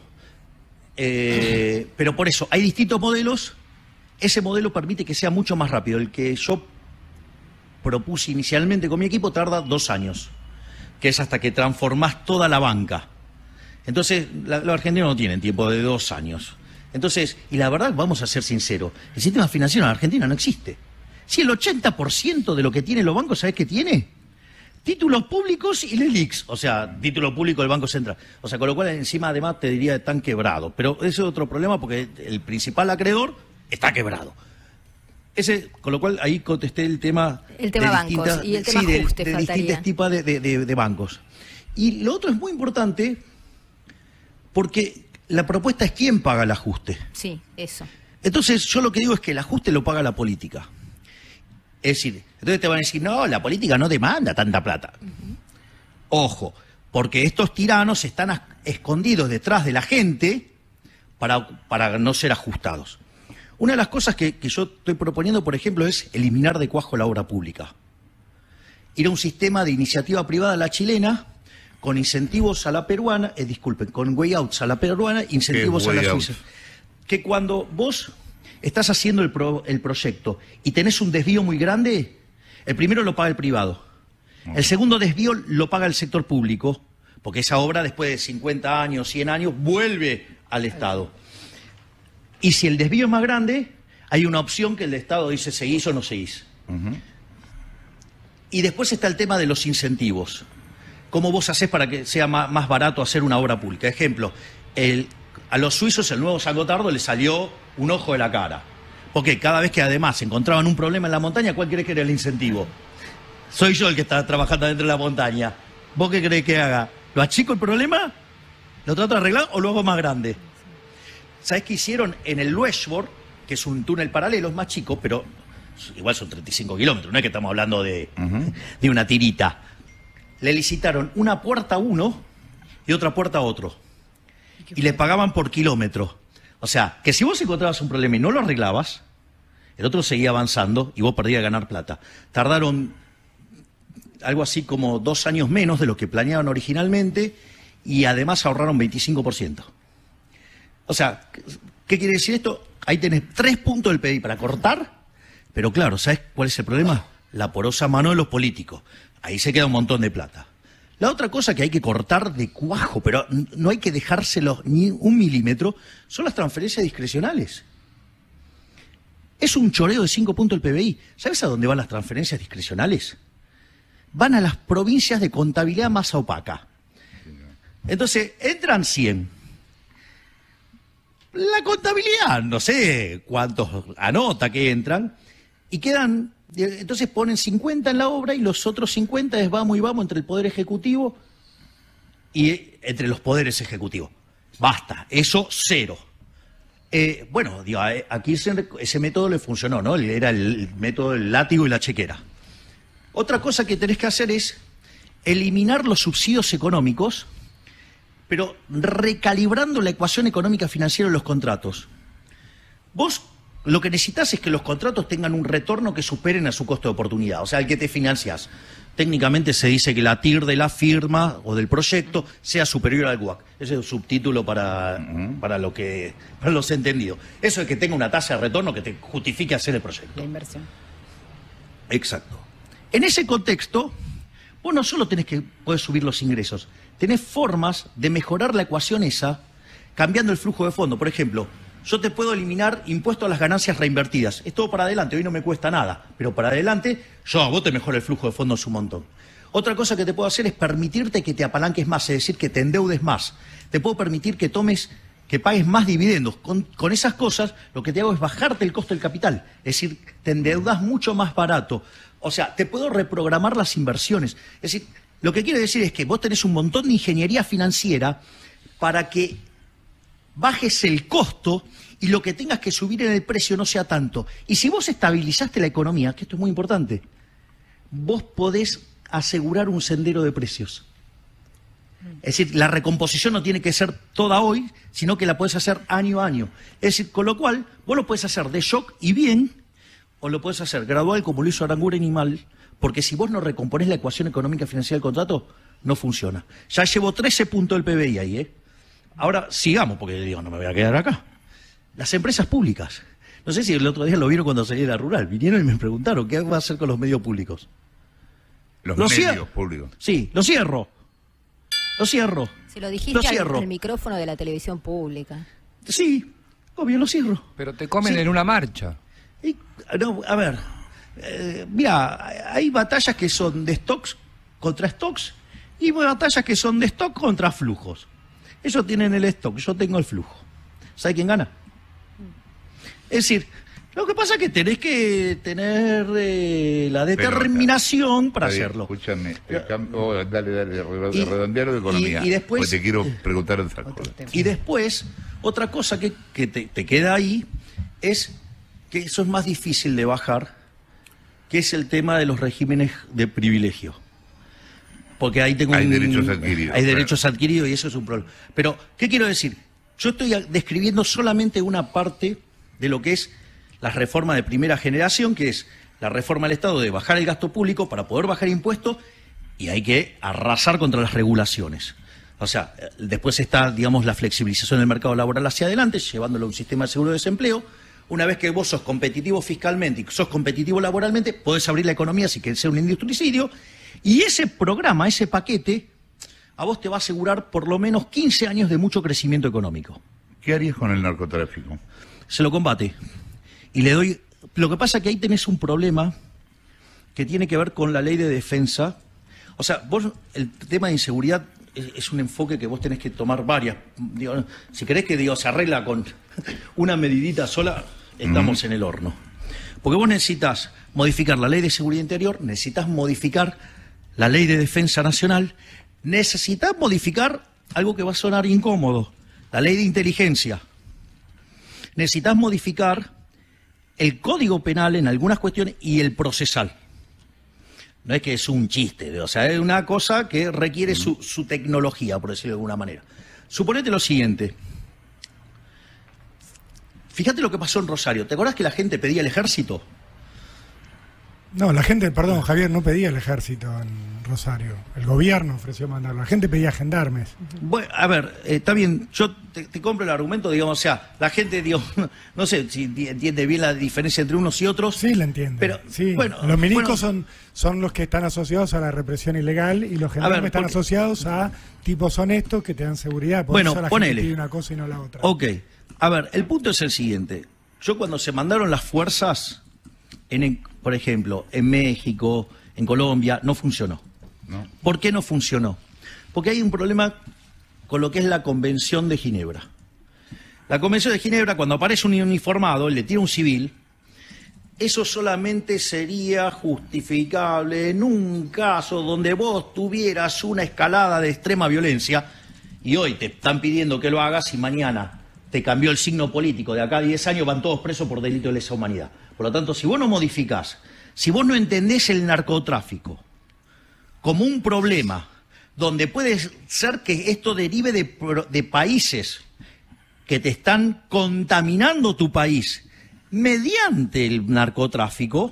Eh, pero por eso, hay distintos modelos. Ese modelo permite que sea mucho más rápido. El que yo propuse inicialmente con mi equipo tarda dos años, que es hasta que transformás toda la banca. Entonces, la, los argentinos no tienen tiempo de dos años. Entonces, y la verdad, vamos a ser sinceros, el sistema financiero en Argentina no existe. Si el ochenta por ciento de lo que tienen los bancos, ¿sabés qué tiene? Títulos públicos y LELIX, o sea, título público del Banco Central. O sea, con lo cual encima además te diría están quebrados. Pero ese es otro problema porque el principal acreedor está quebrado. Ese, con lo cual ahí contesté el tema... El tema bancos y el tema sí, ajuste de, de faltaría. distintos tipos de, de, de, de bancos. Y lo otro es muy importante porque la propuesta es quién paga el ajuste. Sí, eso. Entonces yo lo que digo es que el ajuste lo paga la política. Es decir, entonces te van a decir, no, la política no demanda tanta plata. Uh-huh. Ojo, porque estos tiranos están a, escondidos detrás de la gente para, para no ser ajustados. Una de las cosas que, que yo estoy proponiendo, por ejemplo, es eliminar de cuajo la obra pública. Ir a un sistema de iniciativa privada a la chilena, con incentivos a la peruana, eh, disculpen, con way outs a la peruana, incentivos a la suiza. Que cuando vos estás haciendo el, pro, el proyecto y tenés un desvío muy grande, el primero lo paga el privado. El segundo desvío lo paga el sector público, porque esa obra después de cincuenta años, cien años, vuelve al Estado. Y si el desvío es más grande, hay una opción que el Estado dice seguís o no seguís. Uh-huh. Y después está el tema de los incentivos. ¿Cómo vos hacés para que sea más, más barato hacer una obra pública? Ejemplo, el, a los suizos el nuevo San Gotardo le salió un ojo de la cara. Porque cada vez que además encontraban un problema en la montaña, ¿cuál crees que era el incentivo? Soy yo el que está trabajando dentro de la montaña. ¿Vos qué crees que haga? ¿Lo achico el problema? ¿Lo trato de arreglar o lo hago más grande? ¿Sabés qué hicieron en el Lueshborg, que es un túnel paralelo, es más chico, pero igual son treinta y cinco kilómetros, no es que estamos hablando de, uh-huh. de una tirita? Le licitaron una puerta a uno y otra puerta a otro. Y le pagaban por kilómetro. O sea, que si vos encontrabas un problema y no lo arreglabas, el otro seguía avanzando y vos perdías ganar plata. Tardaron algo así como dos años menos de lo que planeaban originalmente y además ahorraron veinticinco por ciento. O sea, ¿qué quiere decir esto? Ahí tenés tres puntos del P D I para cortar, pero claro, ¿sabes cuál es el problema? La porosa mano de los políticos. Ahí se queda un montón de plata. La otra cosa que hay que cortar de cuajo, pero no hay que dejárselo ni un milímetro, son las transferencias discrecionales. Es un choreo de cinco puntos el P B I. ¿Sabes a dónde van las transferencias discrecionales? Van a las provincias de contabilidad más opaca. Entonces, entran cien. La contabilidad, no sé cuántos anota que entran, y quedan, entonces ponen cincuenta en la obra y los otros cincuenta es vamos y vamos entre el Poder Ejecutivo y entre los poderes ejecutivos. Basta, eso cero. Eh, bueno, digo, aquí ese, ese método le funcionó, ¿no? Era el método del látigo y la chequera. Otra cosa que tenés que hacer es eliminar los subsidios económicos, pero recalibrando la ecuación económica financiera de los contratos. Vos lo que necesitas es que los contratos tengan un retorno que superen a su costo de oportunidad, o sea, el que te financias. Técnicamente se dice que la T I R de la firma o del proyecto sea superior al W A C. Ese es el subtítulo para, uh-huh. para, lo que, para los entendidos. Eso es que tenga una tasa de retorno que te justifique hacer el proyecto. La inversión. Exacto. En ese contexto, vos no solo tenés que poder subir los ingresos, tenés formas de mejorar la ecuación esa cambiando el flujo de fondo. Por ejemplo, yo te puedo eliminar impuesto a las ganancias reinvertidas. Es todo para adelante, hoy no me cuesta nada, pero para adelante yo a vos te mejoro el flujo de fondos un montón. Otra cosa que te puedo hacer es permitirte que te apalanques más, es decir, que te endeudes más. Te puedo permitir que tomes, que pagues más dividendos. Con, con esas cosas lo que te hago es bajarte el costo del capital, es decir, te endeudas mucho más barato. O sea, te puedo reprogramar las inversiones. Es decir, lo que quiere decir es que vos tenés un montón de ingeniería financiera para que bajes el costo y lo que tengas que subir en el precio no sea tanto. Y si vos estabilizaste la economía, que esto es muy importante, vos podés asegurar un sendero de precios. Es decir, la recomposición no tiene que ser toda hoy, sino que la puedes hacer año a año. Es decir, con lo cual, vos lo puedes hacer de shock y bien, o lo puedes hacer gradual como lo hizo Aranguren y mal, porque si vos no recomponés la ecuación económica financiera del contrato, no funciona. Ya llevo trece puntos del P B I ahí, ¿eh? Ahora sigamos, porque digo, no me voy a quedar acá. Las empresas públicas. No sé si el otro día lo vieron cuando salí de la rural. Vinieron y me preguntaron, ¿qué va a hacer con los medios públicos? Los Lo medios cier- públicos. Sí, lo cierro. Lo cierro. Se lo dijiste Lo al, cierro. al micrófono de la televisión pública. Sí, obvio, lo cierro. Pero te comen Sí. en una marcha. Y, no, a ver, eh, mira, hay batallas que son de stocks contra stocks y batallas que son de stock contra flujos. Ellos tienen el stock, yo tengo el flujo. ¿Sabe quién gana? Es decir, lo que pasa es que tenés que tener eh, la determinación para Está bien, hacerlo. Escúchame, el campo, oh, dale, dale, re- Y- redondealo de economía. y- y después- porque te quiero preguntar otra cosa. Y después, otra cosa que, que te, te queda ahí es que eso es más difícil de bajar, que es el tema de los regímenes de privilegio. Porque ahí tengo Hay un- derechos adquiridos, Hay claro. derechos adquiridos y eso es un problema. Pero, ¿qué quiero decir? Yo estoy a- describiendo solamente una parte de lo que es la reforma de primera generación, que es la reforma del Estado de bajar el gasto público para poder bajar impuestos, y hay que arrasar contra las regulaciones. O sea, eh, después está, digamos, la flexibilización del mercado laboral hacia adelante, llevándolo a un sistema de seguro de desempleo. Una vez que vos sos competitivo fiscalmente y sos competitivo laboralmente, podés abrir la economía sin que sea un industricidio. Y ese programa, ese paquete, a vos te va a asegurar por lo menos quince años de mucho crecimiento económico. ¿Qué harías con el narcotráfico? Se lo combate. Y le doy... Lo que pasa es que ahí tenés un problema que tiene que ver con la ley de defensa. O sea, vos, el tema de inseguridad es, es un enfoque que vos tenés que tomar varias. Digo, si querés que digo, se arregla con una medidita sola, estamos en el horno. Porque vos necesitas modificar la ley de seguridad interior, necesitas modificar la ley de defensa nacional, necesitas modificar algo que va a sonar incómodo, la ley de inteligencia. Necesitas modificar el código penal en algunas cuestiones y el procesal. No es que es un chiste, o sea, es una cosa que requiere su, su tecnología, por decirlo de alguna manera. Suponete lo siguiente. Fíjate lo que pasó en Rosario. ¿Te acordás que la gente pedía el ejército? No, la gente, perdón, Javier, no pedía el ejército en Rosario. El gobierno ofreció mandarlo. La gente pedía gendarmes. Bueno, a ver, eh, está bien, yo te, te compro el argumento, digamos, o sea, la gente, digo, no sé si entiende bien la diferencia entre unos y otros. Sí, la entiendo. Pero, sí. bueno, los milicos bueno, son, son los que están asociados a la represión ilegal y los gendarmes ver, están porque- asociados a tipos honestos que te dan seguridad. Por Bueno, eso la ponele. gente pide una cosa y no la otra. Ok, a ver, el punto es el siguiente. Yo cuando se mandaron las fuerzas, en, en- por ejemplo, en México, en Colombia, no funcionó. ¿No? ¿Por qué no funcionó? Porque hay un problema con lo que es la Convención de Ginebra. La Convención de Ginebra, cuando aparece un uniformado, le tira un civil, eso solamente sería justificable en un caso donde vos tuvieras una escalada de extrema violencia y hoy te están pidiendo que lo hagas y mañana te cambió el signo político, de acá a diez años van todos presos por delito de lesa humanidad. Por lo tanto, si vos no modificás, si vos no entendés el narcotráfico como un problema donde puede ser que esto derive de, pro- de países que te están contaminando tu país mediante el narcotráfico,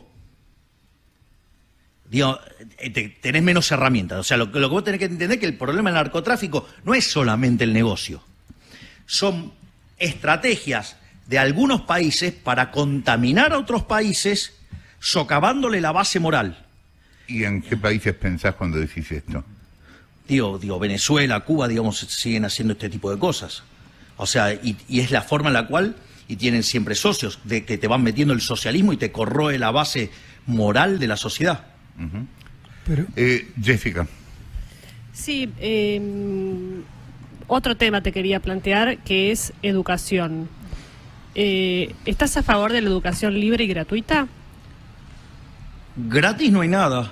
digo, eh, te- tenés menos herramientas. O sea, lo, que- lo que vos tenés que entender es que el problema del narcotráfico no es solamente el negocio. Son estrategias de algunos países para contaminar a otros países, socavándole la base moral. ¿Y en qué países pensás cuando decís esto? Digo, digo, Venezuela, Cuba, digamos, siguen haciendo este tipo de cosas. O sea, y, y es la forma en la cual, y tienen siempre socios, de que te van metiendo el socialismo y te corroe la base moral de la sociedad. Pero, Eh, Jessica, Sí, eh, otro tema te quería plantear, que es educación. Eh, ¿Estás a favor de la educación libre y gratuita? Gratis no hay nada.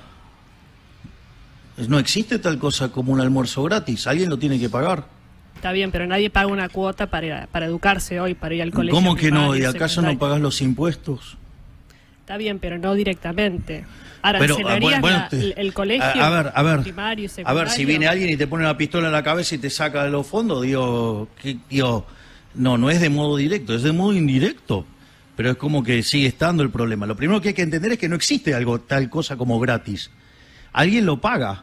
No existe tal cosa como un almuerzo gratis. Alguien lo tiene que pagar. Está bien, pero nadie paga una cuota para, para educarse hoy, para ir al colegio. ¿Cómo que no? primario, ¿Y acaso no secundario. pagás los impuestos? Está bien, pero no directamente. Pero, ¿Arancelarías bueno, la- te- el, el colegio a, a ver, a ver, primario y a secundario? ver, si viene alguien y te pone una pistola en la cabeza y te saca de los fondos, digo, ¿qué, digo, no, no es de modo directo, es de modo indirecto. Pero es como que sigue estando el problema. Lo primero que hay que entender es que no existe algo tal cosa como gratis. Alguien lo paga.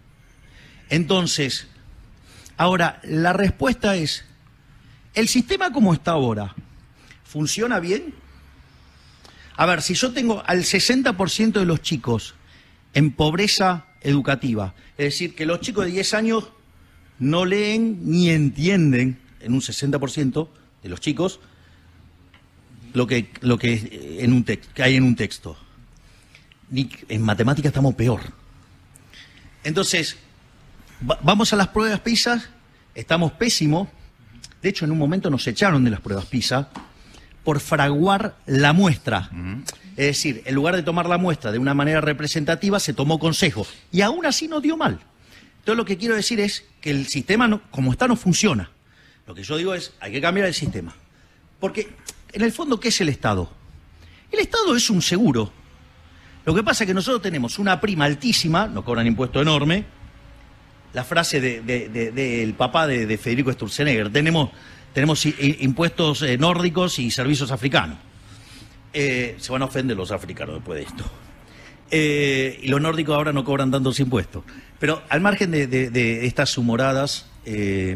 Entonces, ahora, la respuesta es, ¿el sistema como está ahora funciona bien? A ver, si yo tengo al sesenta por ciento de los chicos en pobreza educativa, es decir, que los chicos de diez años no leen ni entienden, en un sesenta por ciento de los chicos, lo que, lo que, en un text, que hay en un texto. Ni, en matemáticas estamos peor. Entonces, va, vamos a las pruebas PISA, estamos pésimos. De hecho, en un momento nos echaron de las pruebas PISA por fraguar la muestra. Uh-huh. Es decir, en lugar de tomar la muestra de una manera representativa, se tomó consejo. Y aún así no dio mal. Entonces lo que quiero decir es que el sistema, no, como está, no funciona. Lo que yo digo es, hay que cambiar el sistema. Porque, en el fondo, ¿qué es el Estado? El Estado es un seguro. Lo que pasa es que nosotros tenemos una prima altísima, nos cobran impuesto enorme. La frase del de, de, de, de papá de, de Federico Sturzenegger, tenemos... Tenemos impuestos eh, nórdicos y servicios africanos. Eh, se van a ofender los africanos después de esto. Eh, y los nórdicos ahora no cobran tantos impuestos. Pero al margen de, de, de estas humoradas, eh,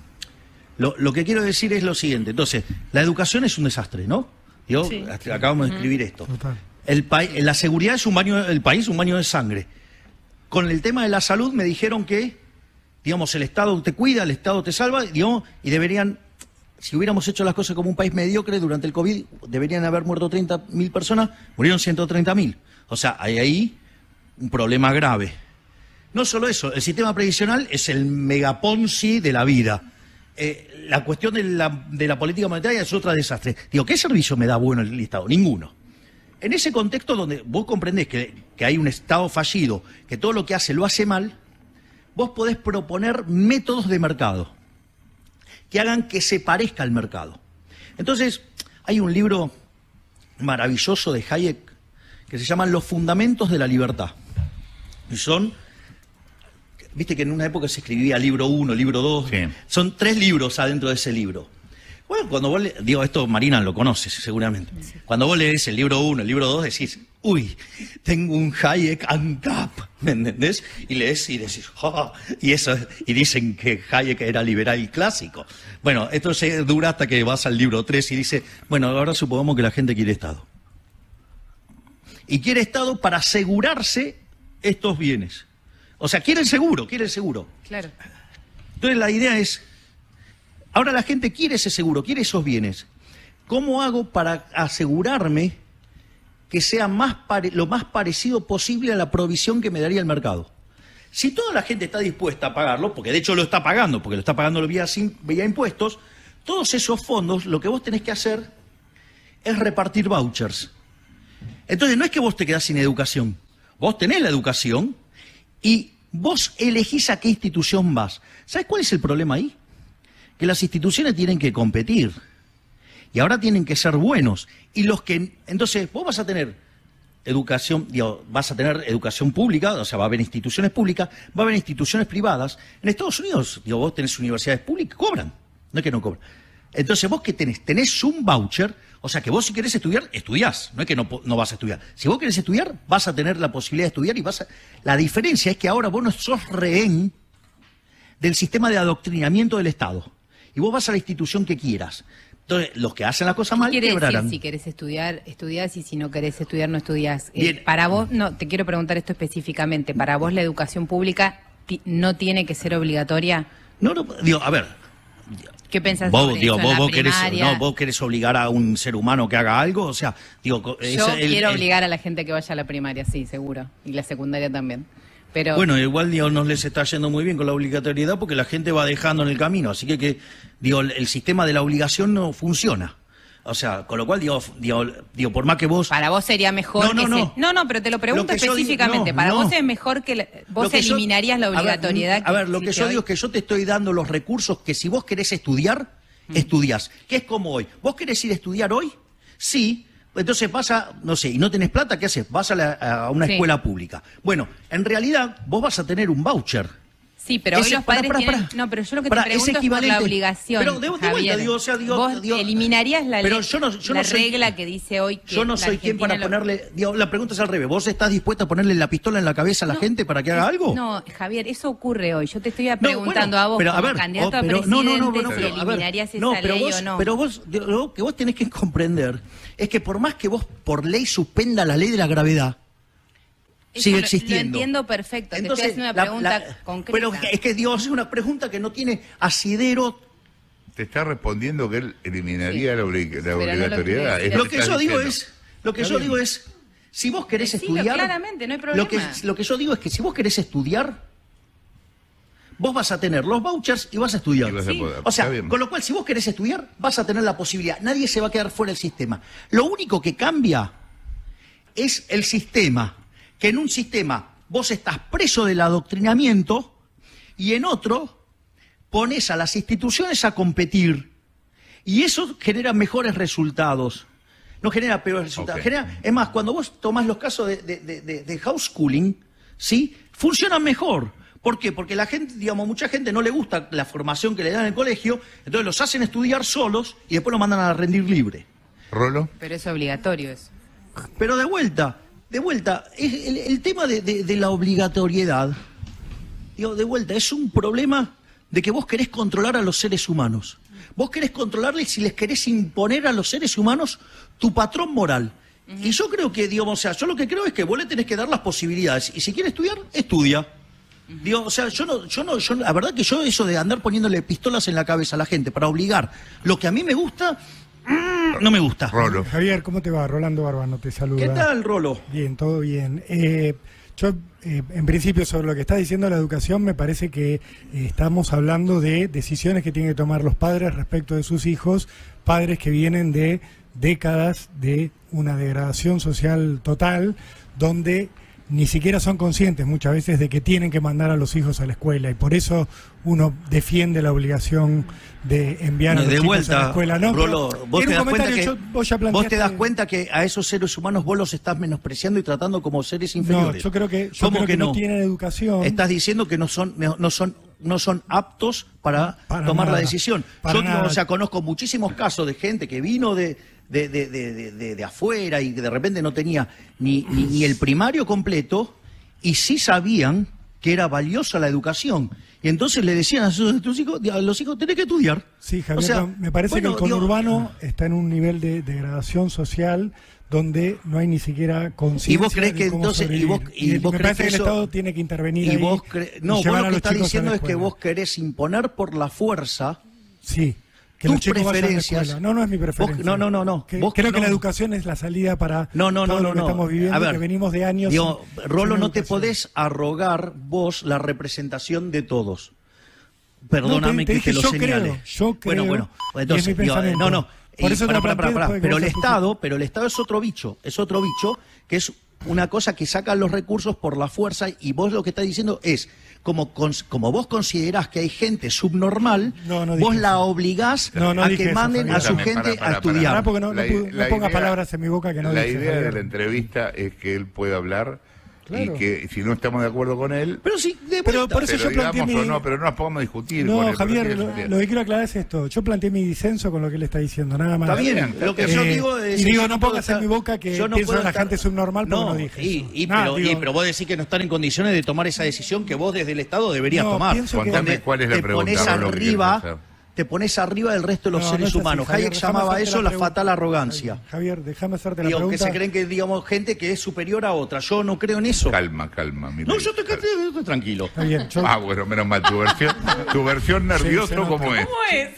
lo, lo que quiero decir es lo siguiente. Entonces, la educación es un desastre, ¿no? Yo, sí. Acabamos de escribir esto. Total. El país, la seguridad es un baño, el país un baño de sangre. Con el tema de la salud me dijeron que, digamos, el Estado te cuida, el Estado te salva, digamos, y deberían... Si hubiéramos hecho las cosas como un país mediocre, durante el COVID deberían haber muerto treinta mil personas, murieron ciento treinta mil. O sea, hay ahí un problema grave. No solo eso, el sistema previsional es el megaponzi de la vida. Eh, la cuestión de la, de la política monetaria es otra desastre. Digo, ¿qué servicio me da bueno el Estado? Ninguno. En ese contexto donde vos comprendés que, que hay un Estado fallido, que todo lo que hace lo hace mal, vos podés proponer métodos de mercado que hagan que se parezca al mercado. Entonces, hay un libro maravilloso de Hayek que se llama Los fundamentos de la libertad. Y son, viste que en una época se escribía libro uno, libro dos, sí. Son tres libros adentro de ese libro. Bueno, cuando vos, le, digo, esto Marina lo conoces seguramente. Sí. Cuando vos lees el libro uno, el libro dos, decís, uy, tengo un Hayek ANCAP, ¿me entendés? Y lees y decís, oh, y eso, y dicen que Hayek era liberal clásico. Bueno, esto se dura hasta que vas al libro tres y dice, bueno, ahora supongamos que la gente quiere Estado. Y quiere Estado para asegurarse estos bienes. O sea, quiere el seguro, quiere el seguro. Claro. Entonces la idea es, ahora la gente quiere ese seguro, quiere esos bienes. ¿Cómo hago para asegurarme que sea más pare- lo más parecido posible a la provisión que me daría el mercado? Si toda la gente está dispuesta a pagarlo, porque de hecho lo está pagando, porque lo está pagando vía, vía impuestos, todos esos fondos, lo que vos tenés que hacer es repartir vouchers. Entonces no es que vos te quedás sin educación, vos tenés la educación y vos elegís a qué institución vas. ¿Sabés cuál es el problema ahí? Que las instituciones tienen que competir y ahora tienen que ser buenos. Y los que, entonces, vos vas a tener educación, digo, vas a tener educación pública, o sea, va a haber instituciones públicas, va a haber instituciones privadas. En Estados Unidos, digo, vos tenés universidades públicas, cobran, no es que no cobran. Entonces, vos qué tenés, tenés un voucher, o sea, que vos si querés estudiar, estudiás, no es que no, no vas a estudiar. Si vos querés estudiar, vas a tener la posibilidad de estudiar y vas a... La diferencia es que ahora vos no sos rehén del sistema de adoctrinamiento del Estado. Y vos vas a la institución que quieras. Entonces, los que hacen las cosas mal, ¿qué quiere quebrarán. decir? Si querés estudiar, estudiás, y si no querés estudiar, no estudiás. Eh, para vos, no, te quiero preguntar esto específicamente. ¿Para vos la educación pública no tiene que ser obligatoria? No, no, digo, a ver. ¿Qué pensás vos, sobre digo, eso vos, en la vos querés, primaria? no, vos querés obligar a un ser humano que haga algo, o sea, digo... Yo es el, quiero el, obligar a la gente que vaya a la primaria, sí, seguro. Y la secundaria también. Pero... Bueno, igual digo, no les está yendo muy bien con la obligatoriedad porque la gente va dejando en el camino. Así que, que digo, el sistema de la obligación no funciona. O sea, con lo cual, digo, digo, digo por más que vos... Para vos sería mejor no, que no, se... no. no, no, pero te lo pregunto lo específicamente. Digo, no, Para no. vos es mejor que... La... Vos que eliminarías yo... la obligatoriedad. A ver, a ver lo que yo hoy... digo es que yo te estoy dando los recursos que si vos querés estudiar, mm. estudiás. Que es como hoy. ¿Vos querés ir a estudiar hoy? Sí, Entonces vas a, no sé, y no tenés plata, ¿qué haces? Vas a, la, a una Sí. escuela pública. Bueno, en realidad vos vas a tener un voucher. Sí, pero hoy Ese- los pará, padres pará, tienen... pará. No, pero yo lo que Pará, te es pregunto es, por la equivalente. obligación, Pero de- de vuelta, Javier. digo, o sea, digo- Vos digo- eliminarías la, Pero ley- yo no- yo la no soy- regla que dice hoy que Yo no la soy quien para Argentina lo- ponerle... Digo, la pregunta es al revés. ¿Vos estás dispuesta a ponerle la pistola en la cabeza a la No, gente para que haga es- algo? No, Javier, eso ocurre hoy. Yo te estoy No, preguntando bueno, a vos pero, como ver, candidato oh, a pero- presidente no, no, no, bueno, si pero, a ver, eliminarías esa no, pero ley vos, o no. Pero vos, digo, lo que vos tenés que comprender es que por más que vos por ley suspenda la ley de la gravedad, Eso sigue lo- existiendo. Lo entiendo perfecto. Entonces, te estoy haciendo una la- pregunta la- concreta. Pero es que- es que Dios es una pregunta que no tiene asidero. Te está respondiendo que él eliminaría la, obli- la Pero no lo obligatoriedad. quiere Es Lo te que está yo digo diciendo. es, lo que yo digo es, si vos querés Decilo estudiar, claramente, no hay lo que, problema. lo que yo digo es que si vos querés estudiar, vos vas a tener los vouchers y vas a estudiar. Y vas a Sí. poder. O sea, Está bien. con lo cual, si vos querés estudiar, vas a tener la posibilidad. Nadie se va a quedar fuera del sistema. Lo único que cambia es el sistema. Que en un sistema vos estás preso del adoctrinamiento y en otro pones a las instituciones a competir. Y eso genera mejores resultados. No genera peores resultados. Ok. Genera, es más, cuando vos tomás los casos de, de, de, de- de homeschooling, ¿sí? Funcionan mejor. ¿Por qué? Porque la gente, digamos, mucha gente no le gusta la formación que le dan en el colegio, entonces los hacen estudiar solos y después los mandan a rendir libre. ¿Rolo? Pero es obligatorio eso. Pero de vuelta, de vuelta, es el, el tema de, de- de la obligatoriedad, digo, de vuelta, es un problema de que vos querés controlar a los seres humanos. Vos querés controlarles y les querés imponer a los seres humanos tu patrón moral. Y yo creo que, digamos, o sea, yo lo que creo es que vos le tenés que dar las posibilidades. Y si quiere estudiar, estudia. Digo, o sea, yo no, yo no, yo, la verdad que yo eso de andar poniéndole pistolas en la cabeza a la gente para obligar lo que a mí me gusta, mm, no me gusta. Rolo. Javier, ¿cómo te va? Rolando Barbano te saluda. ¿Qué tal, Rolo? Bien, todo bien. Eh, yo, eh, en principio, sobre lo que está diciendo la educación, me parece que eh, estamos hablando de decisiones que tienen que tomar los padres respecto de sus hijos, padres que vienen de décadas de una degradación social total, donde ni siquiera son conscientes muchas veces de que tienen que mandar a los hijos a la escuela, y por eso uno defiende la obligación de enviar a los de chicos vuelta, a la escuela. No, Rolo, pero vos en te, un das cuenta comentario que, yo- vos ya vos te planteaste- das cuenta que a esos seres humanos vos los estás menospreciando y tratando como seres No, inferiores. yo creo que, yo ¿Cómo creo que, que no no? tienen educación. Estás diciendo que no son, no, no son, no son aptos para, Para tomar nada, la decisión. para Yo, nada. o sea, conozco muchísimos casos de gente que vino de, de, de, de, de- de- de afuera y que de repente no tenía ni, ni, ni el primario completo y sí sabían que era valiosa la educación. Y entonces le decían a sus, a tus hijos, a los hijos, tenés que estudiar. Sí, Javier, O sea, no, me parece bueno, que el digo- conurbano está en un nivel de degradación social donde no hay ni siquiera conciencia. ¿Y vos creés de que cómo entonces- y sobrevivir. vos- y Y vos me creés parece que que, el eso- Estado tiene que intervenir Y ahí vos cre- y no, vos llevar lo a que los estás chicos a la diciendo es que escuela. vos querés imponer por la fuerza Sí. Que tus los chicos vayan a la preferencias. escuela. No, no es mi preferencia. Vos- no, no, no, no. Que- Vos- creo que no. la educación es la salida para No, no, todo no, lo no, que no. estamos viviendo, A ver, que venimos de años. Digo, sin- Rolo, sin no te educación. podés arrogar vos la representación de todos. No, Perdóname te- te que dije, te lo yo señale. creo, yo creo, bueno, bueno, y es entonces, mi digo, eh, pensamiento. no, no. Por y eso te pará, lo pará, planteé pará, después de que pero vos el escuches. Estado, pero el Estado es otro bicho, es otro bicho que es una cosa que saca los recursos por la fuerza y vos lo que estás diciendo es como, cons- como vos considerás que hay gente subnormal, No, no vos dije la eso. obligás No, no a dije que eso, manden a Javier. su También, gente pará, pará, a estudiar. Pará, porque no, no, La- pu- no la pongas idea- palabras en mi boca que no La dije, idea Javier. de la entrevista es que él pueda hablar Claro. y que si no estamos de acuerdo con él, Pero sí, de Pero vuelta. por eso pero yo planteé digamos mi- o no, pero no nos podemos discutir con No, él. Javier, pero lo, tiene- lo que quiero aclarar es esto. Yo planteé mi disenso con lo que él está diciendo, nada más. Está bien, bien, lo que Eh, yo digo es... y digo, yo no puedo pongas en estar- mi boca que yo no pienso puedo en la estar- gente subnormal porque no dije y, eso. y- Nada, pero, y- digo- pero vos decís que no están en condiciones de tomar esa decisión que vos desde el Estado deberías No, tomar. pienso que- Contame Donde cuál es la te pregunta, pones Rolo, que arriba, quieres hacer. te pones arriba del resto de los No, no seres es así, humanos. Javier, Hayek déjame llamaba hacerte eso la la pregunta. fatal arrogancia. Javier, déjame hacerte la Digo, que pregunta. se creen que, digamos, gente que es superior a otra. Yo no creo en eso. Calma, calma. mira. No, yo te estoy, estoy tranquilo. Está bien, yo, Ah, bueno, menos mal, tu versión, tu versión nervioso, se nota. ¿cómo es?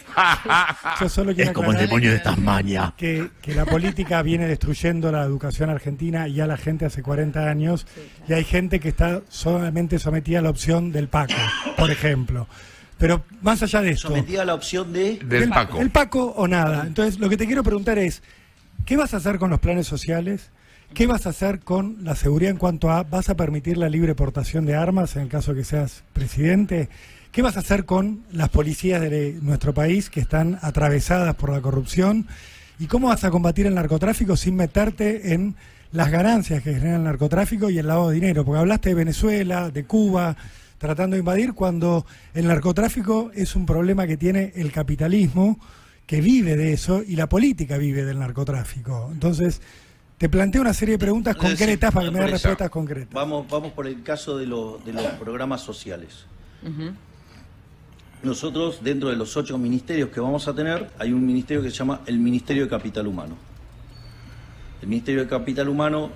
yo solo quiero Es como el aclarar demonio de Tasmania. que, que la política viene destruyendo la educación argentina y a la gente hace cuarenta años, y hay gente que está solamente sometida a la opción del Paco, por ejemplo. Pero más allá de esto, Sometida a la opción de... Del Paco. el Paco o nada. Entonces, lo que te quiero preguntar es, ¿qué vas a hacer con los planes sociales? ¿Qué vas a hacer con la seguridad en cuanto a, vas a permitir la libre portación de armas en el caso que seas presidente? ¿Qué vas a hacer con las policías de nuestro país que están atravesadas por la corrupción? ¿Y cómo vas a combatir el narcotráfico sin meterte en las ganancias que genera el narcotráfico y el lavado de dinero? Porque hablaste de Venezuela, de Cuba, tratando de invadir, cuando el narcotráfico es un problema que tiene el capitalismo, que vive de eso, y la política vive del narcotráfico. Entonces, te planteo una serie de preguntas concretas para que me des respuestas concretas. Vamos, vamos por el caso de, lo, de los programas sociales. Uh-huh. Nosotros, dentro de los ocho ministerios que vamos a tener, hay un ministerio que se llama el Ministerio de Capital Humano. El Ministerio de Capital Humano,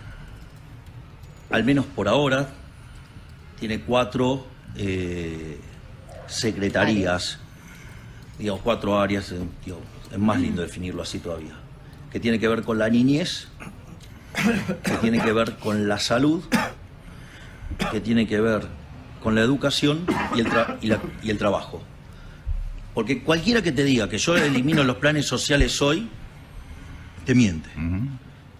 al menos por ahora, tiene cuatro eh, secretarías, digamos, cuatro áreas, digamos, es más lindo definirlo así todavía, que tiene que ver con la niñez, que tiene que ver con la salud, que tiene que ver con la educación y el, tra- y la, y el trabajo. Porque cualquiera que te diga que yo elimino los planes sociales hoy, te miente. Uh-huh.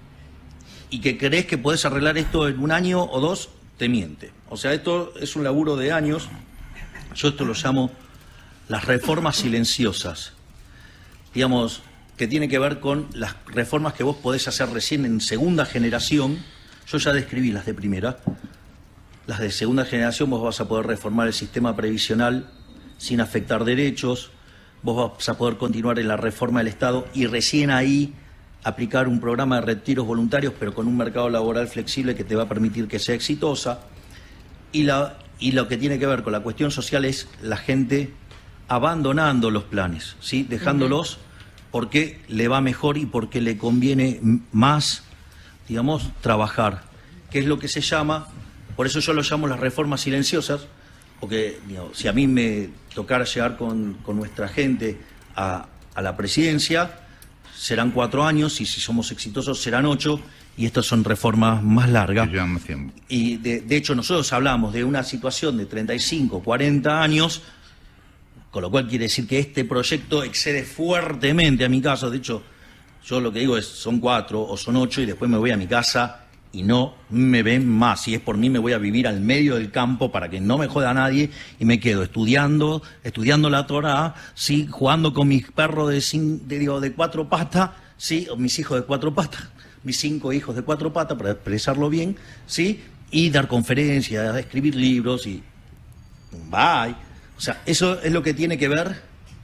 Y que crees que podés arreglar esto en un año o dos, te miente. O sea, esto es un laburo de años. Yo esto lo llamo las reformas silenciosas. Digamos, que tiene que ver con las reformas que vos podés hacer recién en segunda generación. Yo ya describí las de primera. Las de segunda generación, vos vas a poder reformar el sistema previsional sin afectar derechos. Vos vas a poder continuar en la reforma del Estado y recién ahí aplicar un programa de retiros voluntarios, pero con un mercado laboral flexible que te va a permitir que sea exitosa. Y, la, y lo que tiene que ver con la cuestión social es la gente abandonando los planes, ¿sí? Dejándolos uh-huh. porque le va mejor y porque le conviene más, digamos, trabajar, que es lo que se llama, por eso yo lo llamo las reformas silenciosas, porque digamos, si a mí me tocara llegar con, con nuestra gente a, a la presidencia, serán cuatro años, y si somos exitosos serán ocho, y estas son reformas más largas. Y de, de hecho nosotros hablamos de una situación de treinta y cinco, cuarenta años, con lo cual quiere decir que este proyecto excede fuertemente a mi caso. De hecho, yo lo que digo es, son cuatro o son ocho, y después me voy a mi casa y no me ven más. Si es por mí, me voy a vivir al medio del campo para que no me joda a nadie, y me quedo estudiando, estudiando la Torá, ¿sí? Jugando con mis perros de, cin, de, digo, de cuatro patas, ¿sí? O mis hijos de cuatro patas, mis cinco hijos de cuatro patas, para expresarlo bien, ¿sí? Y dar conferencias, escribir libros y... bye. O sea, eso es lo que tiene que ver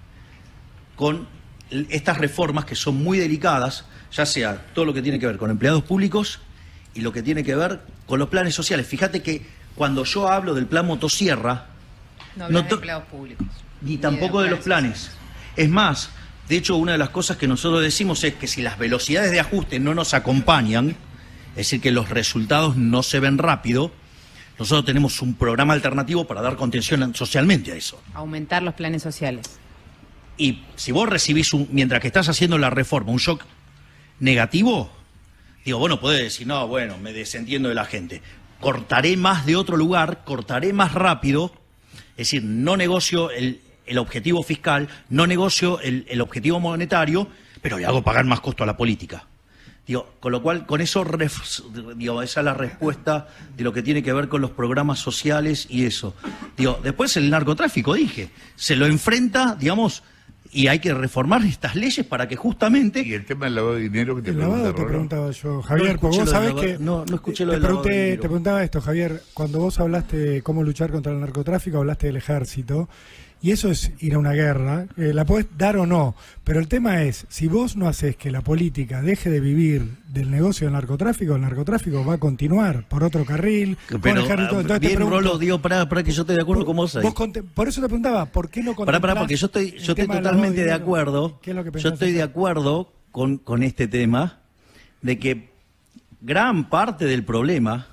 con estas reformas que son muy delicadas, ya sea todo lo que tiene que ver con empleados públicos y lo que tiene que ver con los planes sociales. Fíjate que cuando yo hablo del plan motosierra, no hablas no de empleados públicos. Ni tampoco de, de los planes. Sociales. Es más, de hecho, una de las cosas que nosotros decimos es que si las velocidades de ajuste no nos acompañan, es decir, que los resultados no se ven rápido, nosotros tenemos un programa alternativo para dar contención socialmente a eso. Aumentar los planes sociales. Y si vos recibís, un, mientras que estás haciendo la reforma, un shock negativo, digo, bueno, podés decir, no, bueno, me desentiendo de la gente. Cortaré más de otro lugar, cortaré más rápido, es decir, no negocio el, el objetivo fiscal, no negocio el, el objetivo monetario, pero le hago pagar más costo a la política. Digo, con lo cual, con eso, digo, esa es la respuesta de lo que tiene que ver con los programas sociales y eso. Digo, después el narcotráfico, dije, se lo enfrenta, digamos, y hay que reformar estas leyes para que justamente... Y el tema del lavado de dinero que te el preguntaba, lavado te preguntaba yo, Javier, no porque vos sabés que... No, no escuché lo te del lavado pregunté, de dinero. Te preguntaba esto, Javier, cuando vos hablaste de cómo luchar contra el narcotráfico, hablaste del ejército, y eso es ir a una guerra, eh, la podés dar o no, pero el tema es, si vos no haces que la política deje de vivir del negocio del narcotráfico, el narcotráfico va a continuar por otro carril, pero, con ejército. Entonces bien, te pregunto, Rolo, digo, para, para que yo esté de acuerdo con vos ahí. Vos conte, por eso te preguntaba, ¿por qué no contemplás? Para, para, porque yo estoy, yo estoy totalmente de, de acuerdo, ¿Qué es lo que yo estoy hacer? de acuerdo con, con este tema, de que gran parte del problema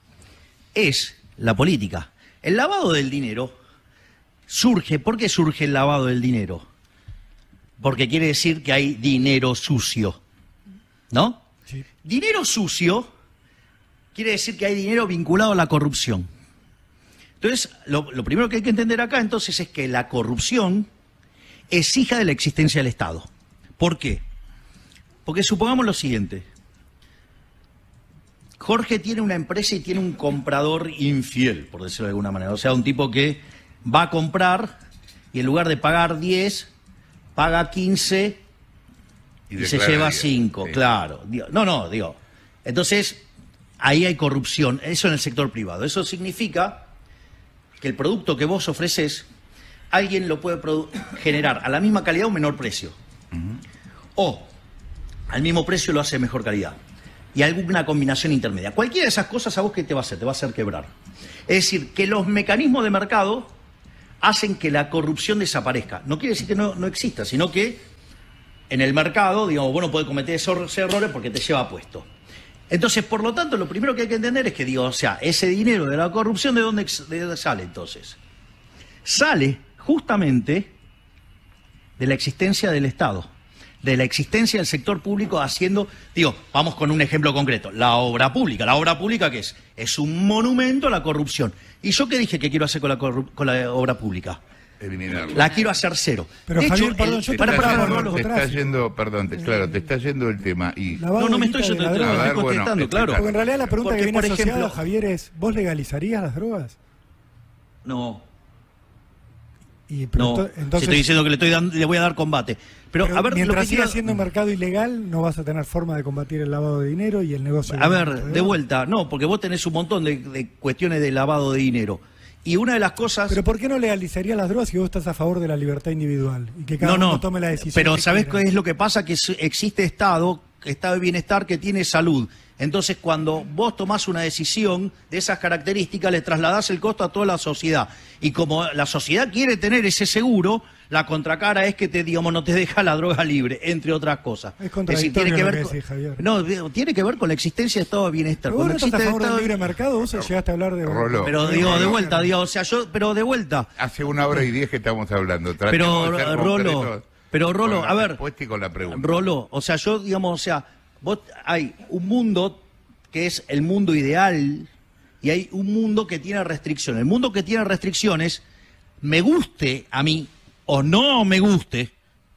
es la política. El lavado del dinero surge, ¿por qué surge el lavado del dinero? Porque quiere decir que hay dinero sucio, ¿no? Sí. Dinero sucio quiere decir que hay dinero vinculado a la corrupción. Entonces, lo, lo primero que hay que entender acá entonces es que la corrupción es hija de la existencia del Estado. ¿Por qué? Porque supongamos lo siguiente. Jorge tiene una empresa y tiene un comprador infiel, por decirlo de alguna manera. O sea, un tipo que va a comprar y en lugar de pagar diez, paga quince y, y se lleva cinco, sí. Claro. Digo, no, no, digo. Entonces, ahí hay corrupción, eso en el sector privado. Eso significa que el producto que vos ofreces, alguien lo puede generar a la misma calidad o menor precio. Uh-huh. O al mismo precio lo hace de mejor calidad. Y alguna combinación intermedia. Cualquiera de esas cosas, ¿a vos qué te va a hacer? Te va a hacer quebrar. Es decir, que los mecanismos de mercado hacen que la corrupción desaparezca. No quiere decir que no, no exista, sino que en el mercado, digamos, vos no podés cometer esos errores porque te lleva puesto. Entonces, por lo tanto, lo primero que hay que entender es que, digo, o sea, ese dinero de la corrupción, ¿de dónde, de dónde sale entonces? Sale justamente de la existencia del Estado, de la existencia del sector público haciendo, digo, vamos con un ejemplo concreto, la obra pública. ¿La obra pública qué es? Es un monumento a la corrupción. ¿Y yo qué dije que quiero hacer con la, con la obra pública? Eliminarla. La quiero hacer cero. Pero de Javier, hecho, perdón, el, yo te, para, para, yendo, para, te para, está yendo, perdón, te, claro, te está yendo el tema y... No, no me estoy yendo el tema, estoy contestando, bueno, claro. Porque en realidad la pregunta Porque, que viene por asociada, ejemplo, Javier, es, ¿vos legalizarías las drogas? No. Y, no, entonces, estoy diciendo que le, estoy dando, le voy a dar combate. Pero, pero a ver, mientras lo que siga quiero... siendo mercado ilegal, no vas a tener forma de combatir el lavado de dinero y el negocio. A ver, de vuelta, no, porque vos tenés un montón de, de cuestiones de lavado de dinero. Y una de las cosas... Pero ¿por qué no legalizarías las drogas si vos estás a favor de la libertad individual? Y que cada no, no, uno tome la decisión. Pero que ¿sabés quiera? qué es lo que pasa? Que existe Estado, Estado de bienestar que tiene salud. Entonces, cuando vos tomás una decisión de esas características, le trasladás el costo a toda la sociedad. Y como la sociedad quiere tener ese seguro, la contracara es que te, digamos, no te deja la droga libre, entre otras cosas. Es contradictorio es decir, tiene que lo ver que con, decís, Javier. No, tiene que ver con la existencia de Estado de bienestar. ¿Pero vos no estás a favor estado... del libre mercado? ¿Vos llegaste a hablar de... Roló. Pero digo, de vuelta, digo, o sea, yo, pero de vuelta. Hace una hora y diez que estamos hablando. Pero, Rolo, pero Rolo, a ver, y con la pregunta. Rolo, o sea, yo, digamos, o sea, vos, hay un mundo que es el mundo ideal y hay un mundo que tiene restricciones. El mundo que tiene restricciones, me guste a mí o no me guste,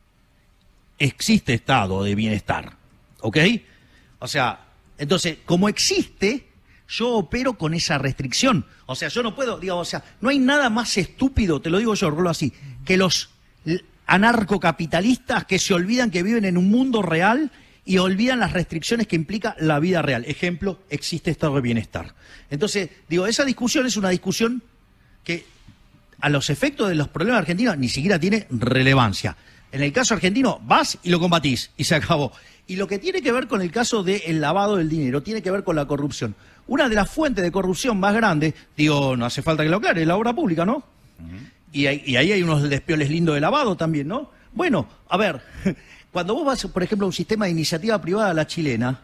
existe estado de bienestar, ¿ok? O sea, entonces, como existe, yo opero con esa restricción. O sea, yo no puedo, digamos, o sea, no hay nada más estúpido, te lo digo yo, Rolo, así, que los anarcocapitalistas que se olvidan que viven en un mundo real y olvidan las restricciones que implica la vida real. Ejemplo, existe estado de bienestar. Entonces, digo, esa discusión es una discusión que a los efectos de los problemas argentinos ni siquiera tiene relevancia. En el caso argentino, vas y lo combatís, y se acabó. Y lo que tiene que ver con el caso del lavado del dinero, tiene que ver con la corrupción. Una de las fuentes de corrupción más grandes, digo, no hace falta que lo aclare, es la obra pública, ¿no? Uh-huh. y, hay, y ahí hay unos despioles lindos de lavado también, ¿no? Bueno, a ver... Cuando vos vas, por ejemplo, a un sistema de iniciativa privada a la chilena,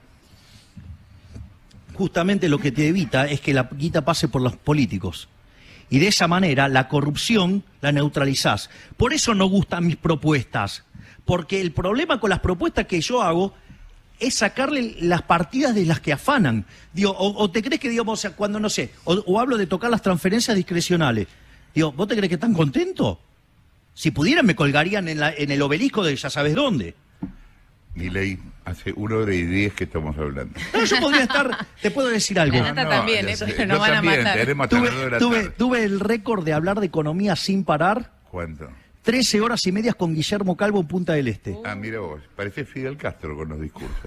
justamente lo que te evita es que la guita pase por los políticos. Y de esa manera la corrupción la neutralizás. Por eso no gustan mis propuestas. Porque el problema con las propuestas que yo hago es sacarle las partidas de las que afanan. Digo, o, o te crees que, digamos, o sea, cuando, no sé, o, o hablo de tocar las transferencias discrecionales. Digo, ¿vos te crees que están contentos? Si pudieran, me colgarían en, la, en el obelisco de ya sabes dónde. Milei, hace una hora y diez que estamos hablando. No, yo podría estar, te puedo decir algo. La Nata no, también, eh, pero nos van también, a matar. Tuve, tuve, tuve el récord de hablar de economía sin parar. ¿Cuánto? trece horas y medias con Guillermo Calvo en Punta del Este. Ah, mira vos, parece Fidel Castro con los discursos.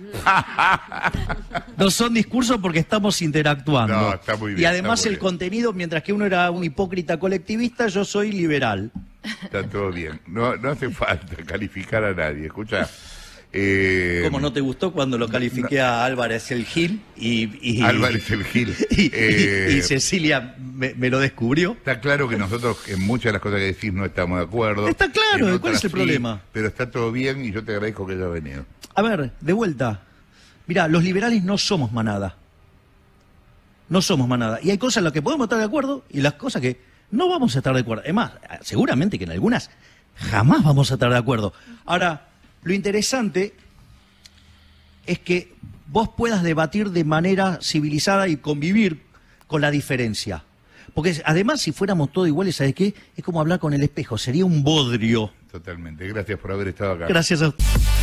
No son discursos porque estamos interactuando. No, está muy bien, y además el bien. contenido, mientras que uno era un hipócrita colectivista, yo soy liberal. Está todo bien. No, no hace falta calificar a nadie. Escucha. Eh, ¿Cómo no te gustó cuando lo califiqué no, a Álvarez el Gil? Y, y, Álvarez el Gil. Y, eh, y, y Cecilia me, me lo descubrió. Está claro que nosotros en muchas de las cosas que decís no estamos de acuerdo. Está claro, ¿cuál es el sí, problema? Pero está todo bien y yo te agradezco que hayas venido. A ver, de vuelta. Mirá, los liberales no somos manada. No somos manada. Y hay cosas en las que podemos estar de acuerdo y las cosas que no vamos a estar de acuerdo. Es más, seguramente que en algunas jamás vamos a estar de acuerdo. Ahora, lo interesante es que vos puedas debatir de manera civilizada y convivir con la diferencia. Porque además, si fuéramos todos iguales, ¿sabes qué? Es como hablar con el espejo, sería un bodrio. Totalmente. Gracias por haber estado acá. Gracias a